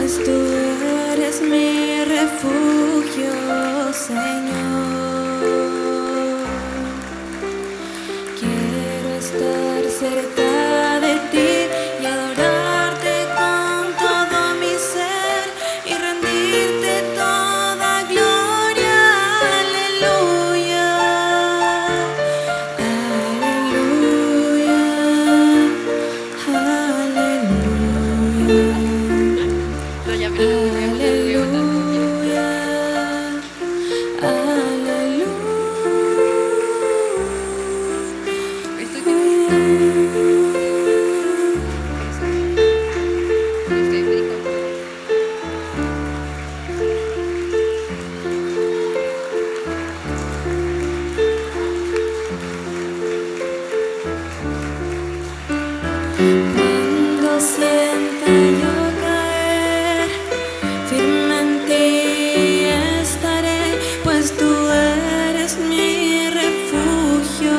pues tú eres mi refugio, Señor. Quiero estar cerca de ti y adorarte con todo mi ser y rendirte toda gloria. Aleluya, aleluya, Cuando sienta yo caer, firme en ti estaré, pues tú eres mi refugio,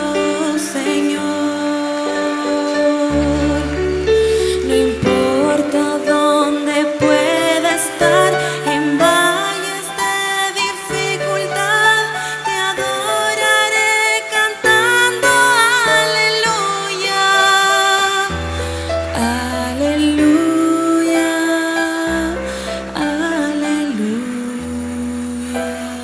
Señor. No importa dónde pueda estar, en valles de dificultad, te adoraré cantando aleluya. Aleluya, aleluya,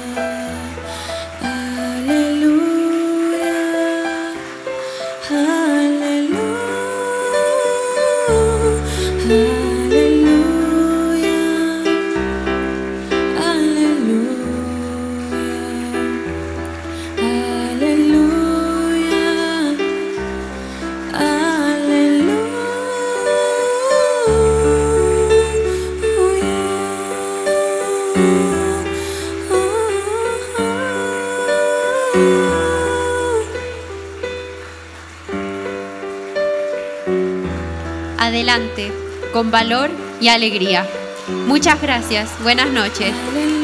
aleluya, aleluya, Adelante, con valor y alegría. Muchas gracias. Buenas noches. aleluya.